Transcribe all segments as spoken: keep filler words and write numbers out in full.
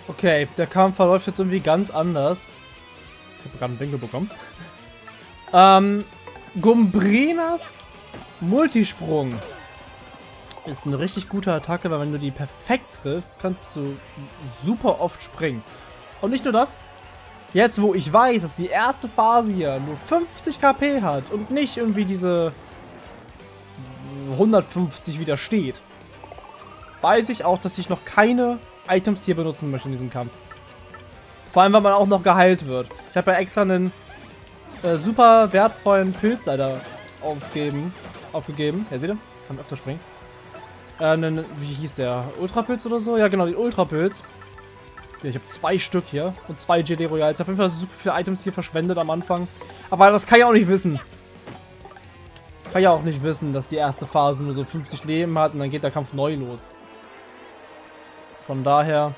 Okay, der Kampf verläuft jetzt irgendwie ganz anders. Ich habe gerade einen Winkel bekommen. Ähm, Gumbrenas Multisprung ist eine richtig gute Attacke, weil wenn du die perfekt triffst, kannst du super oft springen. Und nicht nur das. Jetzt, wo ich weiß, dass die erste Phase hier nur fünfzig K P hat und nicht irgendwie diese hundertfünfzig widersteht, weiß ich auch, dass ich noch keine Items hier benutzen möchte in diesem Kampf. Vor allem, weil man auch noch geheilt wird. Ich habe ja extra einen äh, super wertvollen Pilz leider aufgeben, aufgegeben. Ja, seht ihr? Kann öfter springen. Äh, einen, wie hieß der? Ultrapilz oder so? Ja, genau, den Ultrapilz. Ja, ich habe zwei Stück hier und zwei J D Royals. Ich habe auf jeden Fall super viele Items hier verschwendet am Anfang. Aber das kann ich auch nicht wissen. Kann ja auch nicht wissen, dass die erste Phase nur so fünfzig Leben hat und dann geht der Kampf neu los. Von daher...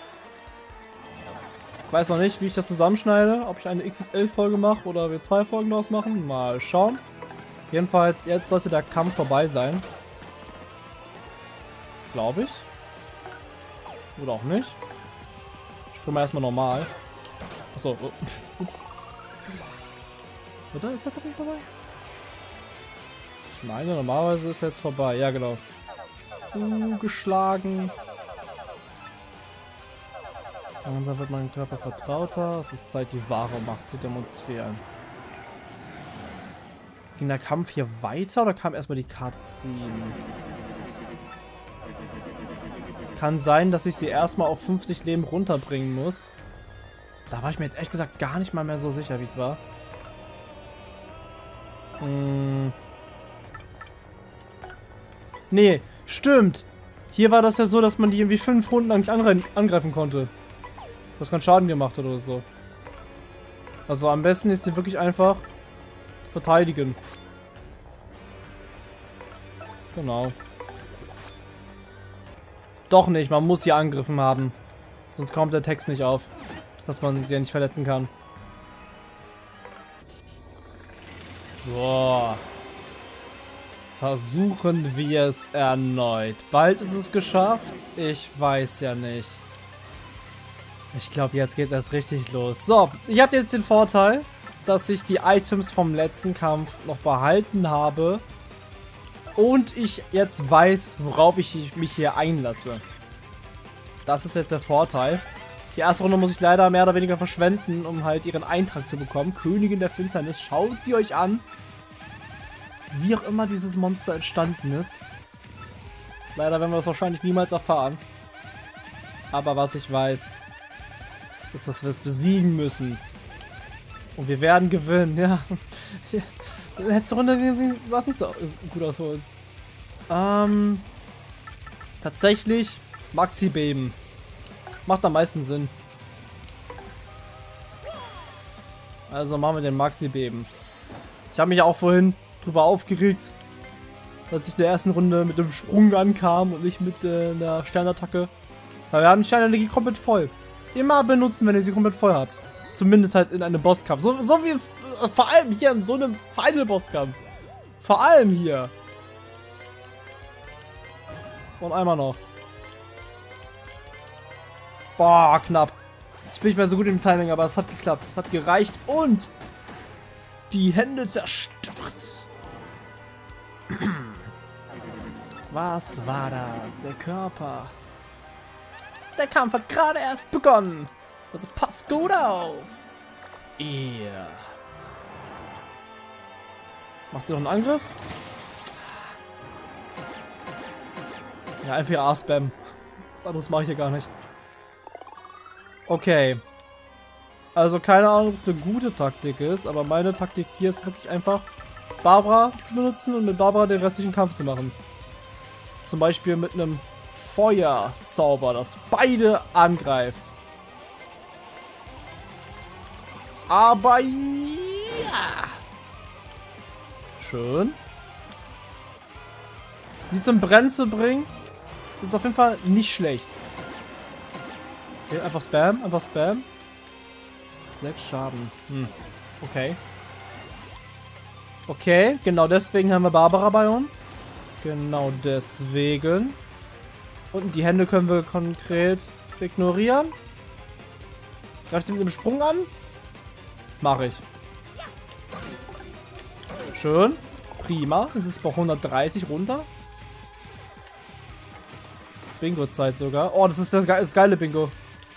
Ich weiß noch nicht, wie ich das zusammenschneide. Ob ich eine X S L-Folge mache oder wir zwei Folgen daraus machen. Mal schauen. Jedenfalls, jetzt sollte der Kampf vorbei sein. Glaube ich. Oder auch nicht. Springen wir erstmal normal. Achso. Oh. Ups. Oder ist der Kampf nicht vorbei? Ich meine, normalerweise ist er jetzt vorbei. Ja, genau. Uh, geschlagen. Langsam wird mein Körper vertrauter. Es ist Zeit, die wahre Macht zu demonstrieren. Ging der Kampf hier weiter oder kam erstmal die Cutscene? Kann sein, dass ich sie erstmal auf fünfzig Leben runterbringen muss. Da war ich mir jetzt ehrlich gesagt gar nicht mal mehr so sicher, wie es war. Hm. Nee, stimmt. Hier war das ja so, dass man die irgendwie fünf Runden lang nicht angreifen konnte. Was keinen Schaden gemacht hat oder so. Also am besten ist sie wirklich einfach verteidigen. Genau. Doch nicht, man muss sie angegriffen haben. Sonst kommt der Text nicht auf. Dass man sie ja nicht verletzen kann. So. Versuchen wir es erneut. Bald ist es geschafft. Ich weiß ja nicht. Ich glaube, jetzt geht es erst richtig los. So, ich habe jetzt den Vorteil, dass ich die Items vom letzten Kampf noch behalten habe. Und ich jetzt weiß, worauf ich mich hier einlasse. Das ist jetzt der Vorteil. Die erste Runde muss ich leider mehr oder weniger verschwenden, um halt ihren Eintrag zu bekommen. Königin der Finsternis, schaut sie euch an. Wie auch immer dieses Monster entstanden ist. Leider werden wir das wahrscheinlich niemals erfahren. Aber was ich weiß, ist, dass wir es besiegen müssen. Und wir werden gewinnen, ja. Letzte Runde sah es nicht so gut aus für uns. Ähm, tatsächlich Maxi-Beben. Macht am meisten Sinn. Also machen wir den Maxi-Beben. Ich habe mich auch vorhin drüber aufgeregt, dass ich in der ersten Runde mit dem Sprung ankam und nicht mit äh, einer Sternattacke. Weil wir haben die Sternenergie komplett voll. Immer benutzen, wenn ihr sie komplett voll habt. Zumindest halt in einem Bosskampf. So, so wie äh, vor allem hier in so einem Final-Bosskampf. Vor allem hier. Und einmal noch. Boah, knapp. Ich bin nicht mehr so gut im Timing, aber es hat geklappt. Es hat gereicht und die Hände zerstört. Was war das? Der Körper. Der Kampf hat gerade erst begonnen. Also passt gut auf. Ihr. Macht sie noch einen Angriff? Ja, einfach A-Spam. Was anderes mache ich hier gar nicht. Okay. Also keine Ahnung, ob es eine gute Taktik ist, aber meine Taktik hier ist wirklich einfach Barbara zu benutzen und mit Barbara den restlichen Kampf zu machen. Zum Beispiel mit einem Feuerzauber, das beide angreift. Aber ja. Schön. Sie zum Brennen zu bringen, ist auf jeden Fall nicht schlecht. Okay, einfach Spam, einfach Spam. Sechs Schaden. Hm. Okay. Okay, genau deswegen haben wir Barbara bei uns. Genau deswegen. Und die Hände können wir konkret ignorieren. Greifst du mit dem Sprung an? Mache ich. Schön. Prima. Jetzt ist es bei hundertdreißig runter. Bingo-Zeit sogar. Oh, das ist das, ge das geile Bingo.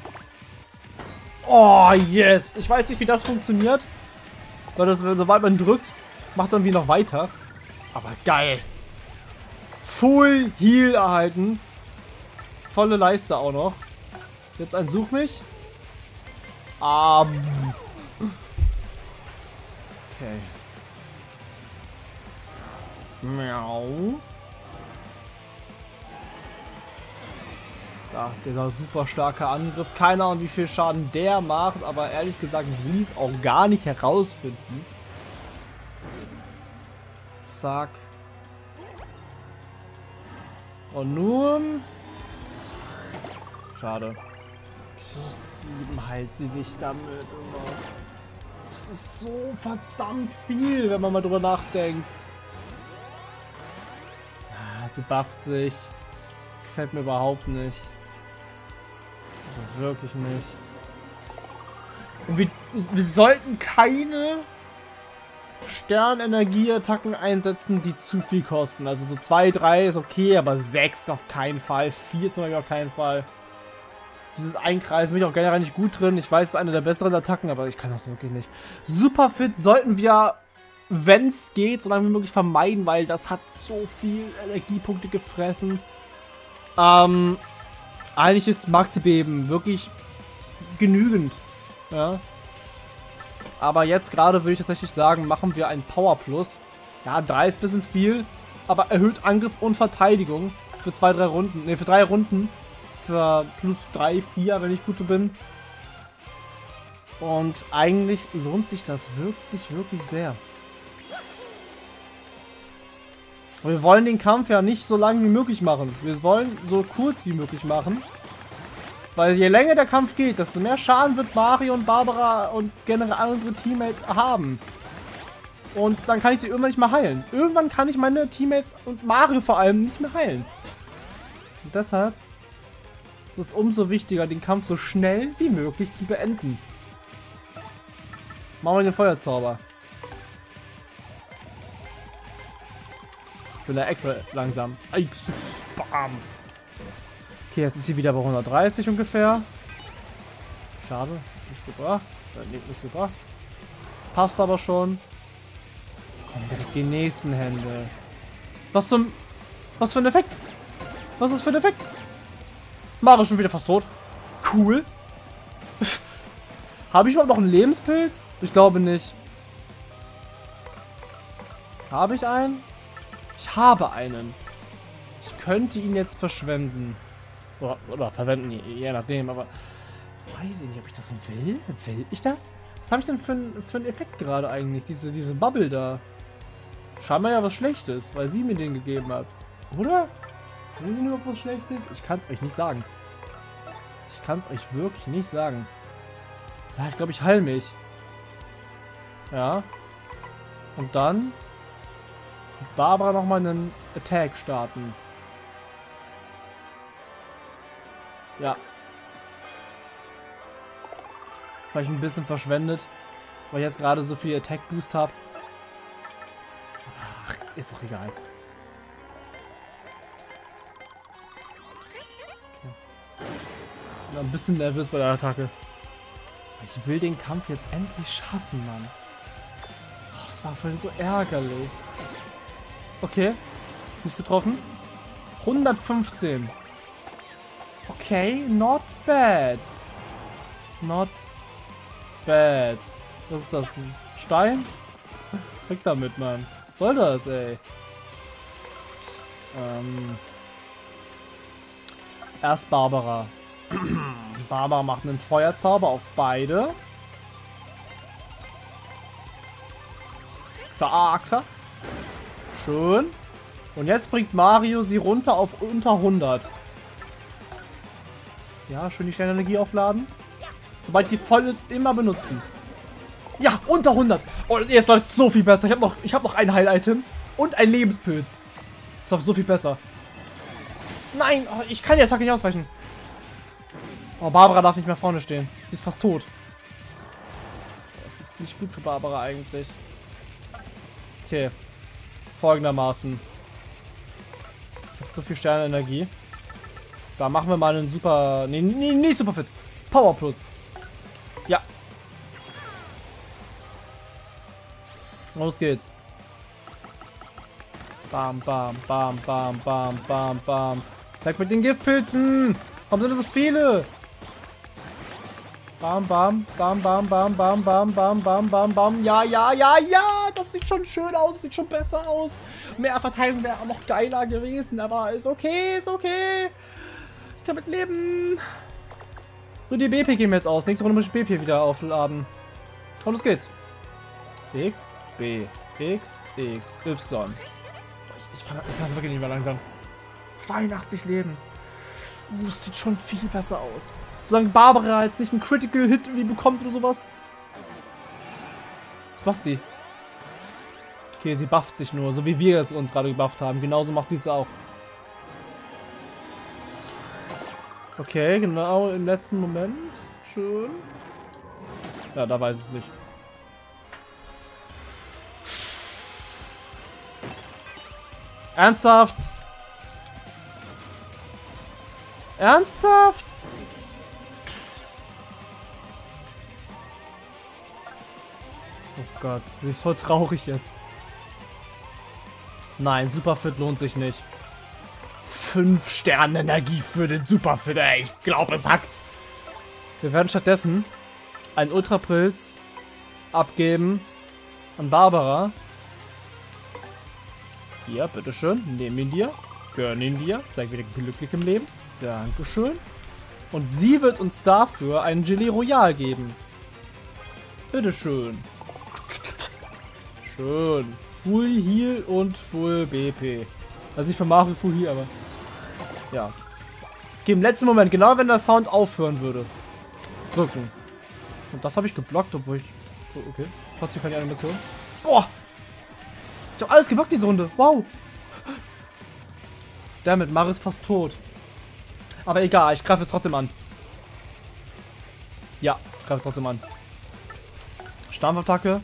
Oh, yes. Ich weiß nicht, wie das funktioniert. Weil das, sobald man drückt, macht dann wie noch weiter. Aber geil. Full Heal erhalten. Volle Leiste auch noch. Jetzt ein Such mich. Um. Okay. Miau. Ja, dieser super starke Angriff. Keine Ahnung, wie viel Schaden der macht, aber ehrlich gesagt, ich will es auch gar nicht herausfinden. Zack. Und nun... Schade. Plus sieben heilt sie sich damit immer. Das ist so verdammt viel, wenn man mal drüber nachdenkt. Ah, sie bufft sich. Gefällt mir überhaupt nicht. Also wirklich nicht. Und wir, wir sollten keine Sternenergieattacken einsetzen, die zu viel kosten. Also so zwei, drei ist okay, aber sechs auf keinen Fall. vier zum Beispiel auf keinen Fall. Dieses Einkreisen bin ich auch generell nicht gut drin. Ich weiß, es ist eine der besseren Attacken, aber ich kann das wirklich nicht. Super fit sollten wir, wenn es geht, so lange wie möglich vermeiden, weil das hat so viel Energiepunkte gefressen. Ähm, eigentlich ist Maxi-Beben wirklich genügend. Ja. Aber jetzt gerade würde ich tatsächlich sagen, machen wir einen Power Plus. Ja, drei ist ein bisschen viel, aber erhöht Angriff und Verteidigung für zwei, drei Runden. Ne, für drei Runden. Für plus drei, vier, wenn ich gut bin. Und eigentlich lohnt sich das wirklich, wirklich sehr. Und wir wollen den Kampf ja nicht so lang wie möglich machen. Wir wollen so kurz wie möglich machen. Weil je länger der Kampf geht, desto mehr Schaden wird Mario und Barbara und generell all unsere Teammates haben. Und dann kann ich sie irgendwann nicht mehr heilen. Irgendwann kann ich meine Teammates und Mario vor allem nicht mehr heilen. Und deshalb ist es umso wichtiger, den Kampf so schnell wie möglich zu beenden. Machen wir den Feuerzauber. Ich bin da extra langsam. Bam. Okay, jetzt ist sie wieder bei hundertdreißig ungefähr. Schade, nicht gebracht. Nee, nicht gebracht. Passt aber schon. Komm, direkt die nächsten Hände. Was zum... Was für ein Effekt? Was ist das für ein Effekt? Mario ist schon wieder fast tot. Cool. Habe ich überhaupt noch einen Lebenspilz? Ich glaube nicht. Habe ich einen? Ich habe einen. Ich könnte ihn jetzt verschwenden. Oder, oder verwenden, je nachdem, aber... Weiß ich nicht, ob ich das will. Will ich das? Was habe ich denn für, ein, für einen Effekt gerade eigentlich? Diese, diese Bubble da. Scheinbar ja was Schlechtes, weil sie mir den gegeben hat. Oder? Wissen Sie überhaupt was Schlechtes? Ich kann es euch nicht sagen. Ich kann es euch wirklich nicht sagen. Ja, ich glaube, ich heile mich. Ja. Und dann mit Barbara nochmal einen Attack starten. Ja. Vielleicht ein bisschen verschwendet, weil ich jetzt gerade so viel Attack Boost habe. Ach, ist doch egal. Ein bisschen nervös bei der Attacke. Ich will den Kampf jetzt endlich schaffen, Mann. Oh, das war vorhin so ärgerlich. Okay. Nicht getroffen. hundertfünfzehn. Okay, not bad. Not bad. Was ist das? Ein Stein? Weg damit, Mann. Was soll das, ey? Ähm. Erst Barbara. Barbara macht einen Feuerzauber auf beide. Zack. Schön. Und jetzt bringt Mario sie runter auf unter hundert. Ja, schön die Sternenergie aufladen. Sobald die voll ist, immer benutzen. Ja, unter hundert. Oh, jetzt läuft es so viel besser. Ich habe noch, ich hab noch ein Heil-Item und ein Lebenspilz. Das läuft so viel besser. Nein, oh, ich kann die Attacke nicht ausweichen. Oh, Barbara darf nicht mehr vorne stehen. Sie ist fast tot. ist nicht gut für Barbara eigentlich. Okay. Folgendermaßen. Ich habe so viel Sternenenergie. Da machen wir mal einen super... Nee, nee, nicht super fit. Power Plus. Ja. Los geht's. Bam, bam, bam, bam, bam, bam, bam. Weg mit den Giftpilzen. Warum sind das so viele? Bam, bam, bam, bam, bam, bam, bam, bam, bam, bam, bam. Ja, ja, ja, ja. Das sieht schon schön aus. Sieht schon besser aus. Mehr Verteilung wäre auch noch geiler gewesen. Aber ist okay, ist okay. Ich kann mit leben. Nur die B P gehen wir jetzt aus. Nächste Runde muss ich B P wieder aufladen. Und los geht's. X, B, X, X, Y. Ich kann, ich kann das wirklich nicht mehr langsam. zweiundachtzig Leben. Uh, das sieht schon viel besser aus. Solange Barbara jetzt nicht einen Critical Hit irgendwie bekommt oder sowas. Was macht sie? Okay, sie bufft sich nur, so wie wir es uns gerade gebufft haben. Genauso macht sie es auch. Okay, genau im letzten Moment. Schön. Ja, da weiß ich es nicht. Ernsthaft? Ernsthaft? Oh Gott, sie ist voll traurig jetzt. Nein, Superfit lohnt sich nicht. Fünf Sterne Energie für den Superfit, ey. Ich glaube, es hackt. Wir werden stattdessen einen Ultrapilz abgeben an Barbara. Hier, bitteschön. Nehmen ihn dir. Gönn ihn dir. Zeig wieder glücklich im Leben. Dankeschön. Und sie wird uns dafür einen Gelee Royal geben. Bitteschön. Schön. Full Heal und Full B P. Also nicht für Mario Full Heal, aber... Ja. Okay, im letzten Moment, genau wenn der Sound aufhören würde. Drücken. Und das habe ich geblockt, obwohl ich... Oh, okay. Trotzdem keine Animation. Boah! Ich habe alles geblockt diese Runde. Wow! Damit, Mario ist fast tot. Aber egal, ich greife es trotzdem an. Ja, greife es trotzdem an. Stampfattacke.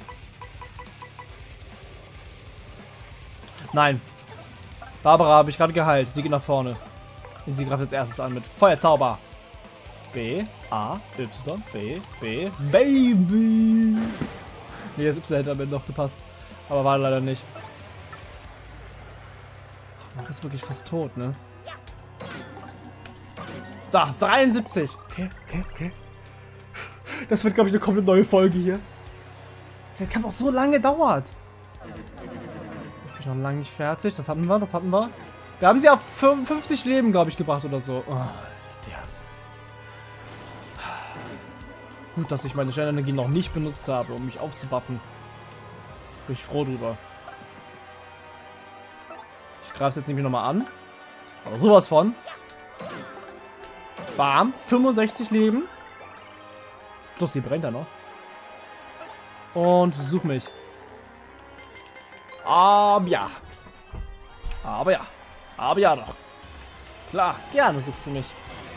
Nein. Barbara habe ich gerade geheilt. Sie geht nach vorne. Und sie greift als erstes an mit Feuerzauber. B, A, Y, B, B, Baby. Nee, das Y hätte damit noch gepasst. Aber war leider nicht. Man ist wirklich fast tot, ne? Da, dreiundsiebzig. Okay, okay, okay. Das wird, glaube ich, eine komplett neue Folge hier. Der Kampf auch so lange dauert. Ich bin noch lange nicht fertig. Das hatten wir, das hatten wir. Wir haben sie auf fünfundfünfzig Leben, glaube ich, gebracht oder so. Oh, der. Gut, dass ich meine Sternenergie noch nicht benutzt habe, um mich aufzubuffen. Bin ich froh drüber. Ich greife es jetzt nämlich nochmal an. Aber sowas von. Bam. fünfundsechzig Leben. Plus die brennt da noch. Und such mich. Aber ja. Aber ja. Aber ja doch. Klar, gerne suchst du mich.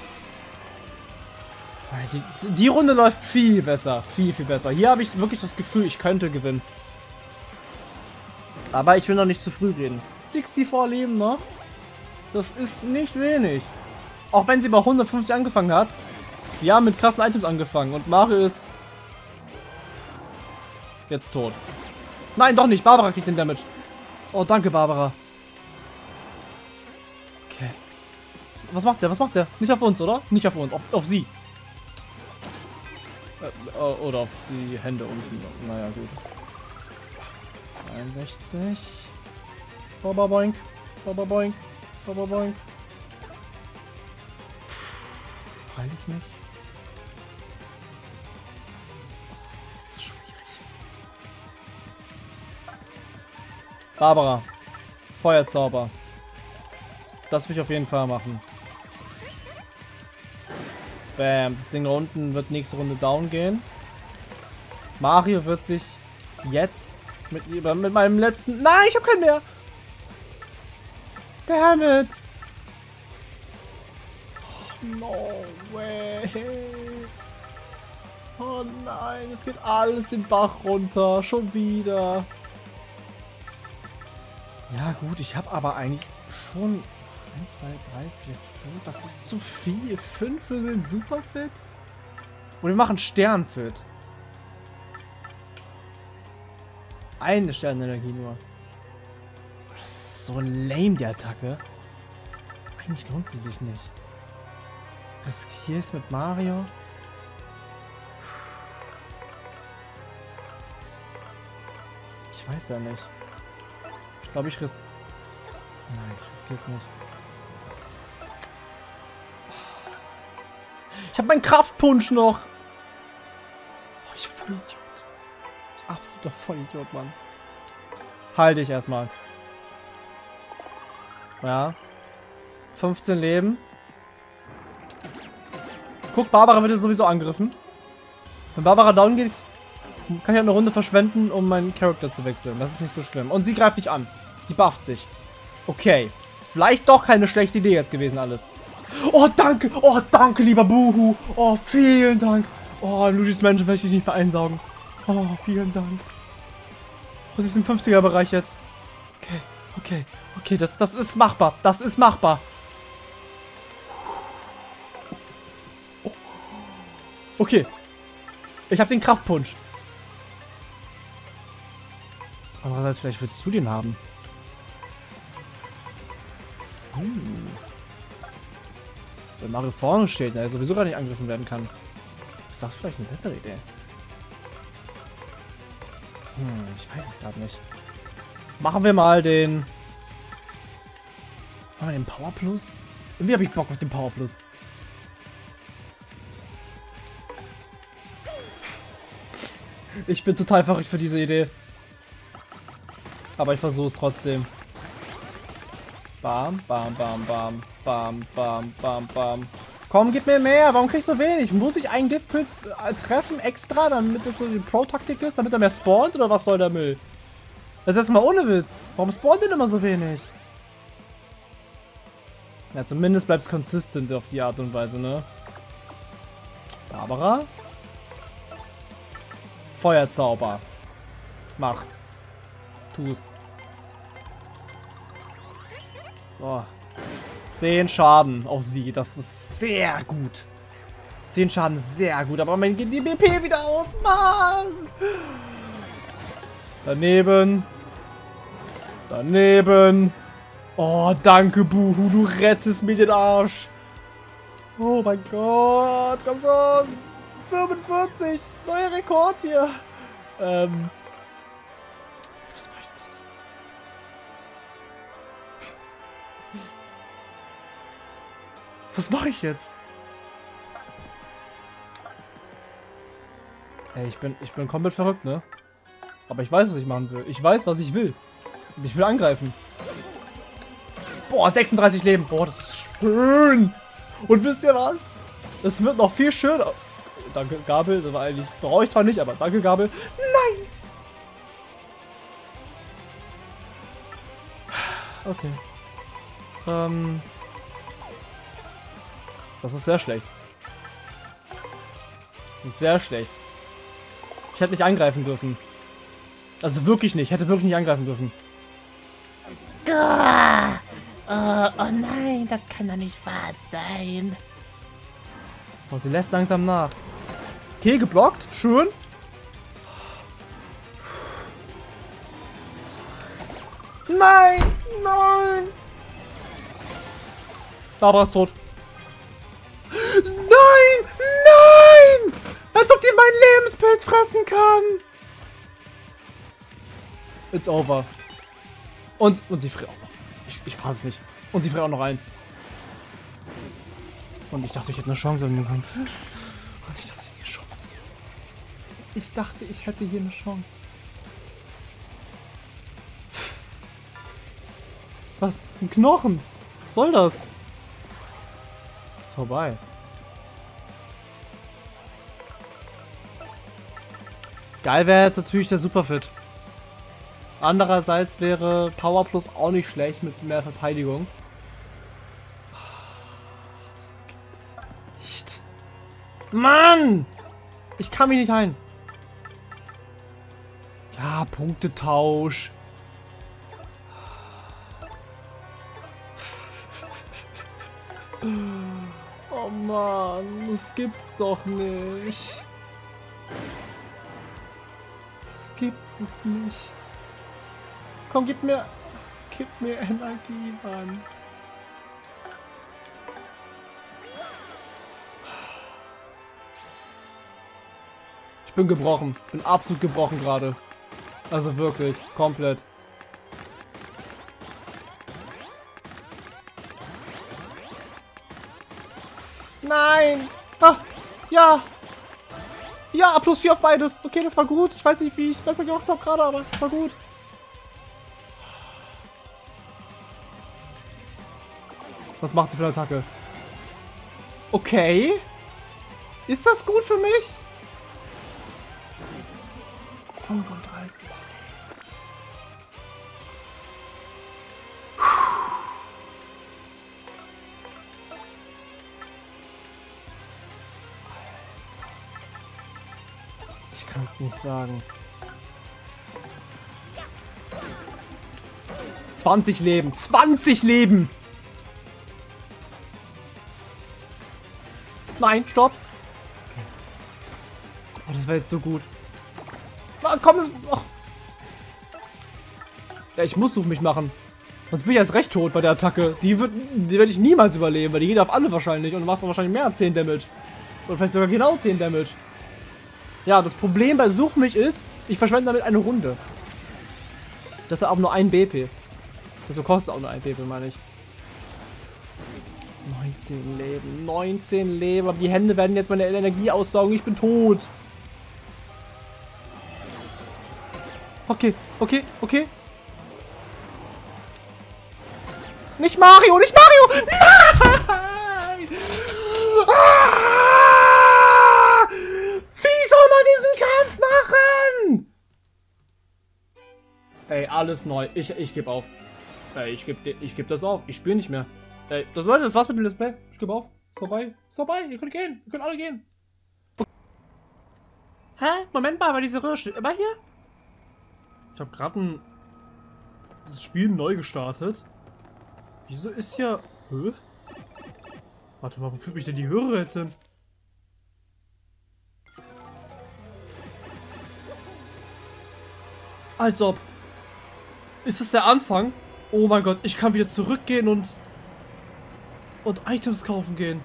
Die, die Runde läuft viel besser. Viel, viel besser. Hier habe ich wirklich das Gefühl, ich könnte gewinnen. Aber ich will noch nicht zu früh reden. vierundsechzig Leben noch. Das ist nicht wenig. Auch wenn sie bei hundertfünfzig angefangen hat. Wir haben mit krassen Items angefangen. Und Mario ist jetzt tot. Nein, doch nicht. Barbara kriegt den Damage. Oh, danke, Barbara. Okay. Was macht der? Was macht der? Nicht auf uns, oder? Nicht auf uns. Auf, auf sie. Äh, oder auf die Hände unten. Naja, gut. einundsechzig. Baba boink. Baba boink. Baba boink. Heil ich mich? Das ist schwierig jetzt. Barbara. Feuerzauber. Das will ich auf jeden Fall machen. Bam. Das Ding da unten wird nächste Runde down gehen. Mario wird sich jetzt mit, mit meinem letzten... Nein, ich habe keinen mehr. Damn it. No way. Oh nein, es geht alles den Bach runter. Schon wieder. Ja gut, ich habe aber eigentlich schon eins, zwei, drei, vier, fünf. Das ist zu viel. fünf für den Superfit? Und wir machen Sternfit. Eine Sternenergie nur. Das ist so lame, die Attacke. Eigentlich lohnt sie sich nicht. Riskier es mit Mario. Ich weiß ja nicht. Ich glaube, ich riskiere. Nein, ich riskiere es nicht. Ich habe meinen Kraftpunsch noch. Oh, ich Vollidiot. Absoluter Vollidiot, Mann. Halte ich erstmal. Ja. fünfzehn Leben. Guck, Barbara wird jetzt sowieso angegriffen. Wenn Barbara down geht, kann ich eine Runde verschwenden, um meinen Charakter zu wechseln. Das ist nicht so schlimm. Und sie greift dich an. Sie bufft sich. Okay. Vielleicht doch keine schlechte Idee jetzt gewesen alles. Oh, danke. Oh, danke, lieber Buhu. Oh, vielen Dank. Oh, Luigi's Mansion werde ich dich nicht mehr einsaugen. Oh, vielen Dank. Was ist im fünfziger Bereich jetzt? Okay, okay, okay. Das, das ist machbar. Das ist machbar. Okay. Ich habe den Kraftpunsch. Andererseits, vielleicht willst du den haben. Hm. Wenn Mario vorne steht, der sowieso gar nicht angegriffen werden kann. Ist das vielleicht eine bessere Idee? Hm, ich weiß es gerade nicht. Machen wir mal den... Machen wir den Power Plus? Irgendwie habe ich Bock auf den Power Plus. Ich bin total verrückt für diese Idee. Aber ich versuche es trotzdem. Bam, bam, bam, bam, bam, bam, bam, bam. Komm, gib mir mehr. Warum krieg ich so wenig? Muss ich einen Giftpilz äh, treffen extra, damit das so die Pro-Taktik ist? Damit er mehr spawnt? Oder was soll der Müll? Das ist jetzt mal ohne Witz. Warum spawnt denn immer so wenig? Ja, zumindest bleibt es consistent auf die Art und Weise, ne? Barbara? Feuerzauber. Mach. Tu's. So. zehn Schaden auf sie. Das ist sehr gut. zehn Schaden ist sehr gut. Aber mein geht die B P wieder aus. Mann! Daneben. Daneben. Oh, danke, Buhu. Du rettest mir den Arsch. Oh mein Gott. Komm schon. fünfundvierzig. Neuer Rekord hier. Ähm. Was mache ich jetzt? Was mache ich jetzt? Ey, ich bin, ich bin komplett verrückt, ne? Aber ich weiß, was ich machen will. Ich weiß, was ich will. Und ich will angreifen. Boah, sechsunddreißig Leben. Boah, das ist schön. Und wisst ihr was? Es wird noch viel schöner. Danke, Gabel. Das war eigentlich... Brauche ich zwar nicht, aber danke, Gabel. Nein! Okay. Ähm... Das ist sehr schlecht. Das ist sehr schlecht. Ich hätte nicht angreifen dürfen. Also wirklich nicht. Ich hätte wirklich nicht angreifen dürfen. Oh, oh nein, das kann doch nicht wahr sein. Oh, sie lässt langsam nach. Okay, geblockt. Schön. Nein! Nein! Barbara ist tot. Nein! Nein! Als ob die meinen Lebenspilz fressen kann! It's over. Und, und sie friert auch noch. Ich, ich fasse es nicht. Und sie friert auch noch ein. Und ich dachte, ich hätte eine Chance in dem Kampf. Und ich dachte, ich hätte eine Chance. Ich dachte, ich hätte hier eine Chance. Was? Ein Knochen? Was soll das? Ist vorbei. Geil wäre jetzt natürlich der Superfit. Andererseits wäre Power Plus auch nicht schlecht mit mehr Verteidigung. Das gibt's nicht. Mann! Ich kann mich nicht heilen. Ja, Punktetausch. Oh Mann, das gibt's doch nicht. Das gibt es nicht. Komm, gib mir... Gib mir Energie, Mann. Ich bin gebrochen. Bin absolut gebrochen gerade. Also wirklich. Komplett. Nein! Ah, ja! Ja, plus vier auf beides. Okay, das war gut. Ich weiß nicht, wie ich es besser gemacht habe gerade, aber war gut. Was macht sie für eine Attacke? Okay. Ist das gut für mich? fünfunddreißig. Ich kann es nicht sagen. zwanzig Leben. zwanzig Leben! Nein, stopp! Okay. Oh, das wäre jetzt so gut. Ah, komm, das... Oh. Ja, ich muss Such mich machen. Sonst bin ich erst recht tot bei der Attacke. Die wird, die werde ich niemals überleben, weil die geht auf alle wahrscheinlich und macht wahrscheinlich mehr als zehn Damage. Oder vielleicht sogar genau zehn Damage. Ja, das Problem bei Such mich ist, ich verschwende damit eine Runde. Das ist auch nur ein B P. Das kostet auch nur ein B P, meine ich. neunzehn Leben, neunzehn Leben. Aber die Hände werden jetzt meine Energie aussaugen. Ich bin tot. Okay, okay, okay. Nicht Mario, nicht Mario! Nein! Ah! Wie soll man diesen Kampf machen? Ey, alles neu. Ich, ich gebe auf. Ey, ich gebe ich geb das auf. Ich spiele nicht mehr. Ey, das Leute, das war's mit dem Display. Ich gebe auf. Ist vorbei. Ist vorbei. Ihr könnt gehen. Ihr könnt alle gehen. Okay. Hä? Moment mal, aber diese Röhre steht immer hier? Ich habe gerade ein das Spiel neu gestartet. Wieso ist hier... Hä? Warte mal, wo führt mich denn die Röhre jetzt hin? Als ob. Ist es der Anfang? Oh mein Gott, ich kann wieder zurückgehen und... und Items kaufen gehen.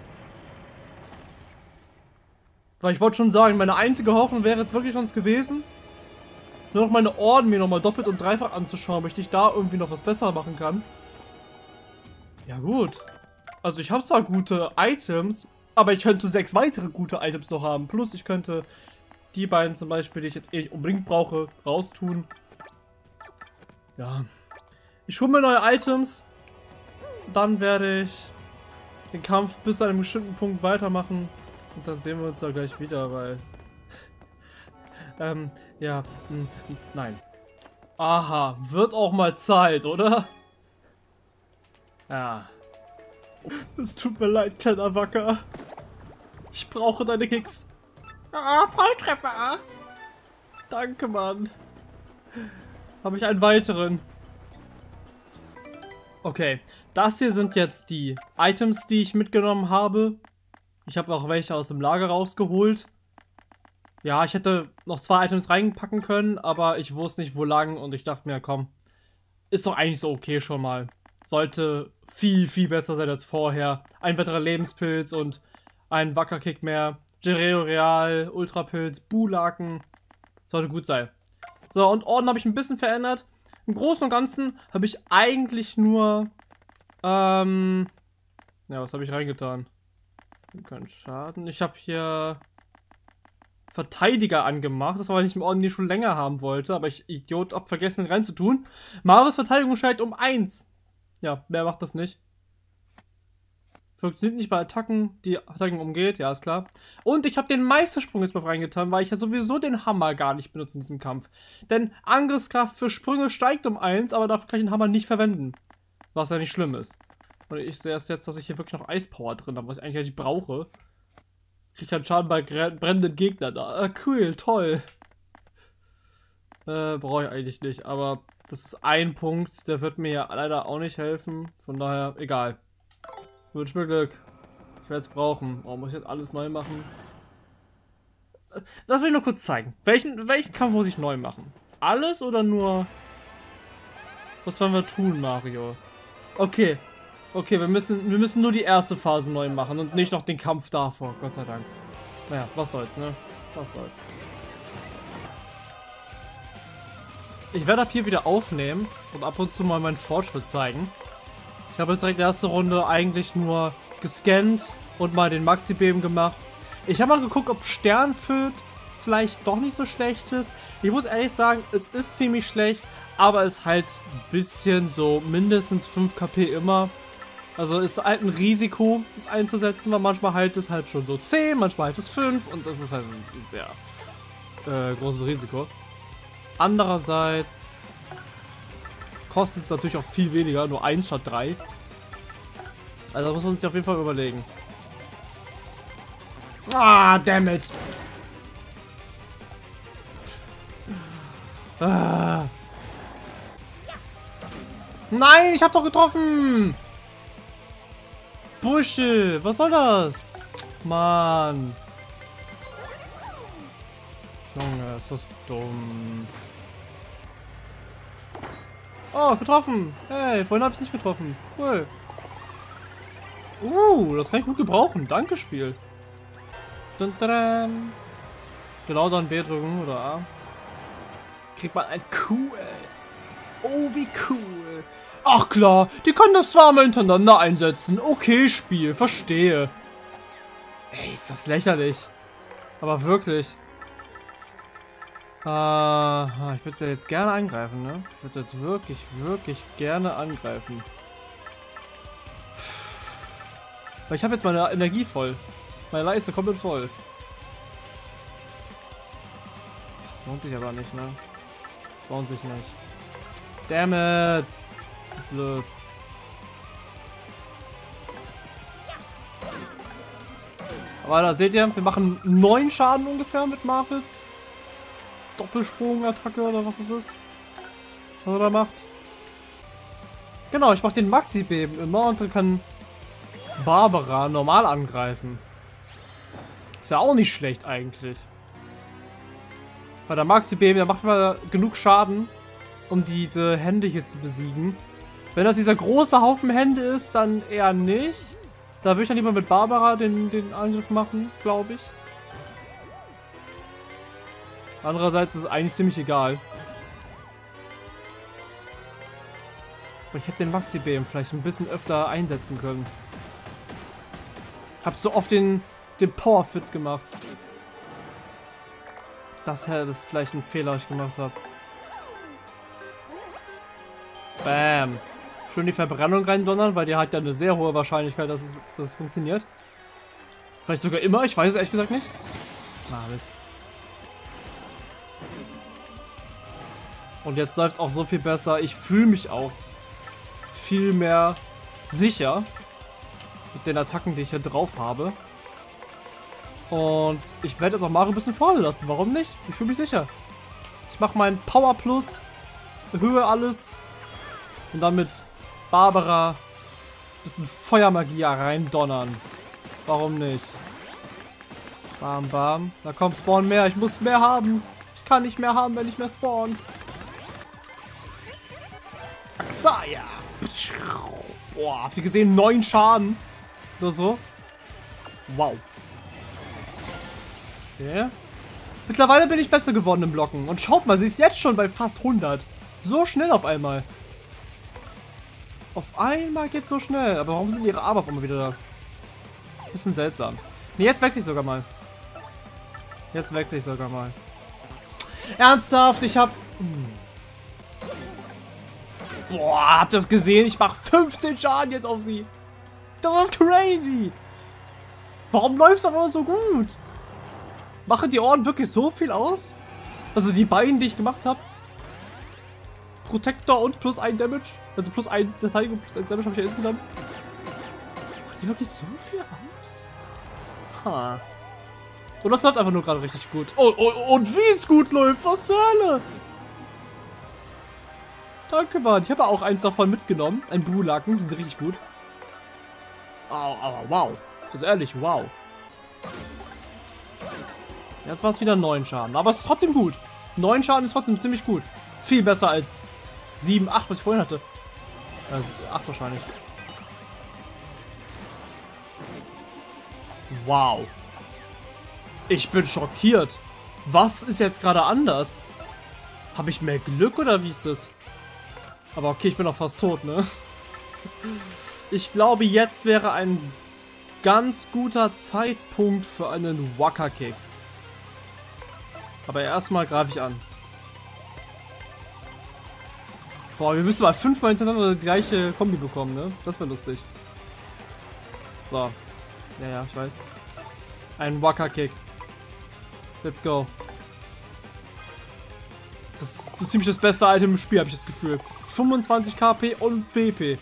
Weil ich wollte schon sagen, meine einzige Hoffnung wäre jetzt wirklich sonst gewesen, nur noch meine Orden mir nochmal doppelt und dreifach anzuschauen, möchte ich da irgendwie noch was besser machen kann. Ja gut. Also ich habe zwar gute Items, aber ich könnte sechs weitere gute Items noch haben. Plus ich könnte die beiden zum Beispiel, die ich jetzt eh nicht unbedingt brauche, raustun. Ja. Ich hole mir neue Items. Dann werde ich den Kampf bis zu einem bestimmten Punkt weitermachen. Und dann sehen wir uns da gleich wieder, weil... ähm, ja, nein. Aha, wird auch mal Zeit, oder? Ja. Es tut mir leid, kleiner Wacker. Ich brauche deine Kicks. Ah, Volltreffer. Danke, Mann. Habe ich einen weiteren. Okay, das hier sind jetzt die Items, die ich mitgenommen habe. Ich habe auch welche aus dem Lager rausgeholt. Ja, ich hätte noch zwei Items reinpacken können, aber ich wusste nicht, wo lang. Und ich dachte mir, komm, ist doch eigentlich so okay schon mal. Sollte viel, viel besser sein als vorher. Ein weiterer Lebenspilz und ein Wackerkick mehr. Gereo Real, Ultrapilz, Bulaken. Sollte gut sein. So, und Orden habe ich ein bisschen verändert. Im Großen und Ganzen habe ich eigentlich nur... Ähm... Ja, was habe ich reingetan? Kein Schaden. Ich habe hier... Verteidiger angemacht. Das war aber nicht im Orden, den ich schon länger haben wollte. Aber ich, Idiot, hab vergessen, den reinzutun. Marios Verteidigung steigt um eins. Ja, wer macht das nicht? Funktioniert nicht bei Attacken, die Verteidigung umgeht. Ja, ist klar. Und ich habe den Meistersprung jetzt mal reingetan, weil ich ja sowieso den Hammer gar nicht benutze in diesem Kampf. Denn Angriffskraft für Sprünge steigt um eins, aber dafür kann ich den Hammer nicht verwenden. Was ja nicht schlimm ist. Und ich sehe erst jetzt, dass ich hier wirklich noch Eispower drin habe, was ich eigentlich nicht brauche. Krieg keinen Schaden bei brennenden Gegnern. Ah, cool, toll. Äh, brauche ich eigentlich nicht, aber das ist ein Punkt, der wird mir ja leider auch nicht helfen. Von daher, egal. Wünsch mir Glück. Ich werde es brauchen. Oh, muss ich jetzt alles neu machen? Das will ich nur kurz zeigen. Welchen, welchen Kampf muss ich neu machen? Alles oder nur... Was wollen wir tun, Mario? Okay. Okay, wir müssen, wir müssen nur die erste Phase neu machen und nicht noch den Kampf davor. Gott sei Dank. Naja, was soll's, ne? Was soll's. Ich werde ab hier wieder aufnehmen und ab und zu mal meinen Fortschritt zeigen. Ich habe jetzt direkt die erste Runde eigentlich nur gescannt und mal den Maxi-Beben gemacht. Ich habe mal geguckt, ob Sternfeld vielleicht doch nicht so schlecht ist. Ich muss ehrlich sagen, es ist ziemlich schlecht, aber es ist halt ein bisschen so mindestens fünf KP immer. Also ist halt ein Risiko, das einzusetzen, weil manchmal halt es halt schon so zehn, manchmal halt es fünf und das ist halt ein sehr äh, großes Risiko. Andererseits kostet es natürlich auch viel weniger, nur eins statt drei. Also da muss man sich auf jeden Fall überlegen. Ah, dammit! Ah. Nein, ich hab doch getroffen! Bullshit, was soll das? Mann. Junge, ist das dumm. Oh, getroffen. Hey, vorhin hab ich es nicht getroffen. Cool. Uh, das kann ich gut gebrauchen. Danke, Spiel. Dun, dun, dun. Genau dann B drücken oder A. Kriegt man ein cool. Oh, wie cool. Ach klar, die können das zweimal hintereinander einsetzen. Okay, Spiel, verstehe. Ey, ist das lächerlich. Aber wirklich. Uh, ich würde ja jetzt gerne angreifen, ne? Ich würde jetzt wirklich, wirklich gerne angreifen. Weil ich habe jetzt meine Energie voll. Meine Leiste komplett voll. Das lohnt sich aber nicht, ne? Das lohnt sich nicht. Damn it! Das ist blöd. Aber da seht ihr, wir machen neun Schaden ungefähr mit Marvis. Doppelsprung-Attacke oder was es ist. Was er da macht. Genau, ich mache den Maxi-Beben immer und dann kann Barbara normal angreifen. Ist ja auch nicht schlecht eigentlich. Bei der Maxi-Beben, da macht man genug Schaden, um diese Hände hier zu besiegen. Wenn das dieser große Haufen Hände ist, dann eher nicht. Da würde ich dann lieber mit Barbara den, den Angriff machen, glaube ich. Andererseits ist es eigentlich ziemlich egal. Aber ich hätte den Maxi-Beben vielleicht ein bisschen öfter einsetzen können. Hab so oft den, den Power-Fit gemacht. Das hätte das vielleicht ein Fehler, ich gemacht habe. Bam. Schön die Verbrennung reindonnern, weil die hat ja eine sehr hohe Wahrscheinlichkeit, dass es, dass es funktioniert. Vielleicht sogar immer, ich weiß es ehrlich gesagt nicht. Na, Mist. Und jetzt läuft es auch so viel besser. Ich fühle mich auch viel mehr sicher mit den Attacken, die ich hier drauf habe. Und ich werde jetzt auch Mario ein bisschen vorne lassen. Warum nicht? Ich fühle mich sicher. Ich mache meinen Power Plus, erhöhe alles und dann mit Barbara ein bisschen Feuermagie reindonnern. Warum nicht? Bam, bam. Da kommt Spawn mehr. Ich muss mehr haben. Ich kann nicht mehr haben, wenn ich mehr spawnt. Axaya. Boah, habt ihr gesehen? Neun Schaden. Oder so. Wow. Okay. Mittlerweile bin ich besser geworden im Blocken. Und schaut mal, sie ist jetzt schon bei fast hundert. So schnell auf einmal. Auf einmal geht so schnell. Aber warum sind ihre Arme auf einmal wieder da? Bisschen seltsam. Ne, jetzt wechsle ich sogar mal. Jetzt wechsle ich sogar mal. Ernsthaft, ich hab... Hm. Boah, habt ihr das gesehen? Ich mach fünfzehn Schaden jetzt auf sie. Das ist crazy. Warum läuft es aber so gut? Machen die Orden wirklich so viel aus? Also die beiden, die ich gemacht habe. Protector und plus ein Damage. Also plus eins Verteidigung, plus eins Damage habe ich ja insgesamt. Machen die wirklich so viel aus? Ha. Und das läuft einfach nur gerade richtig gut. Oh, oh, und wie es gut läuft, was zur Hölle? Danke, Mann. Ich habe auch eins davon mitgenommen. Ein Bulaken, die sind richtig gut. Oh, oh, wow. Das ist ehrlich, wow. Jetzt war es wieder neun Schaden. Aber es ist trotzdem gut. neun Schaden ist trotzdem ziemlich gut. Viel besser als sieben, acht, was ich vorhin hatte. Also acht wahrscheinlich. Wow. Ich bin schockiert. Was ist jetzt gerade anders? Habe ich mehr Glück oder wie ist das? Aber okay, ich bin auch fast tot, ne? Ich glaube, jetzt wäre ein ganz guter Zeitpunkt für einen Waka-Kick. Aber erstmal greife ich an. Boah, wir müssen mal fünfmal hintereinander die gleiche Kombi bekommen, ne? Das wäre lustig. So. Ja, ja, ich weiß. Ein Waka-Kick. Let's go. Das ist so ziemlich das beste Item im Spiel, habe ich das Gefühl. fünfundzwanzig K P und B P.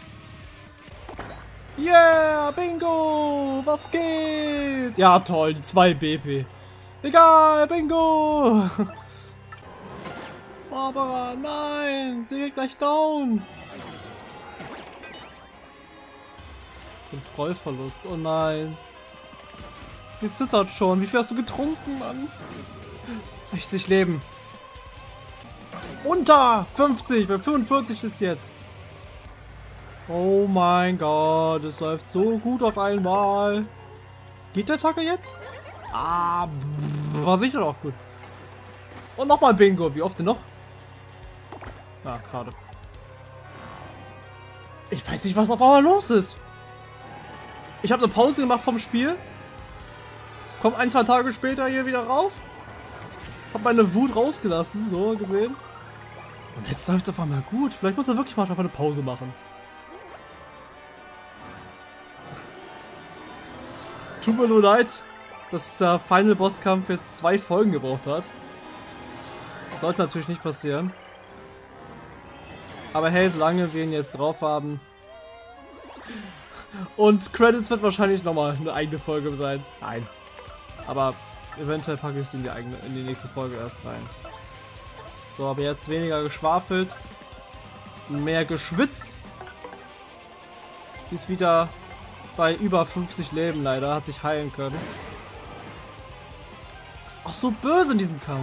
Yeah, Bingo! Was geht? Ja, toll, die zwei B P. Egal, Bingo! Barbara, nein! Sie geht gleich down! Kontrollverlust, oh nein. Sie zittert schon. Wie viel hast du getrunken, Mann? sechzig Leben. Unter fünfzig, weil fünfundvierzig ist jetzt. Oh mein Gott, es läuft so gut auf einmal. Geht der Attacke jetzt? Ah, war sicher auch gut. Und nochmal Bingo. Wie oft denn noch? Ah, schade. Ich weiß nicht, was auf einmal los ist. Ich habe eine Pause gemacht vom Spiel. Komm ein, zwei Tage später hier wieder rauf. Hab meine Wut rausgelassen, so gesehen. Und jetzt läuft es auf einmal gut. Vielleicht muss er wirklich mal einfach eine Pause machen. Es tut mir nur leid, dass dieser Final Bosskampf jetzt zwei Folgen gebraucht hat. Sollte natürlich nicht passieren. Aber hey, solange wir ihn jetzt drauf haben. Und Credits wird wahrscheinlich nochmal eine eigene Folge sein. Nein. Aber eventuell packe ich es in die eigene, in die nächste Folge erst rein. So, aber jetzt weniger geschwafelt. Mehr geschwitzt. Sie ist wieder bei über fünfzig Leben leider. Hat sich heilen können. Ist auch so böse in diesem Kampf.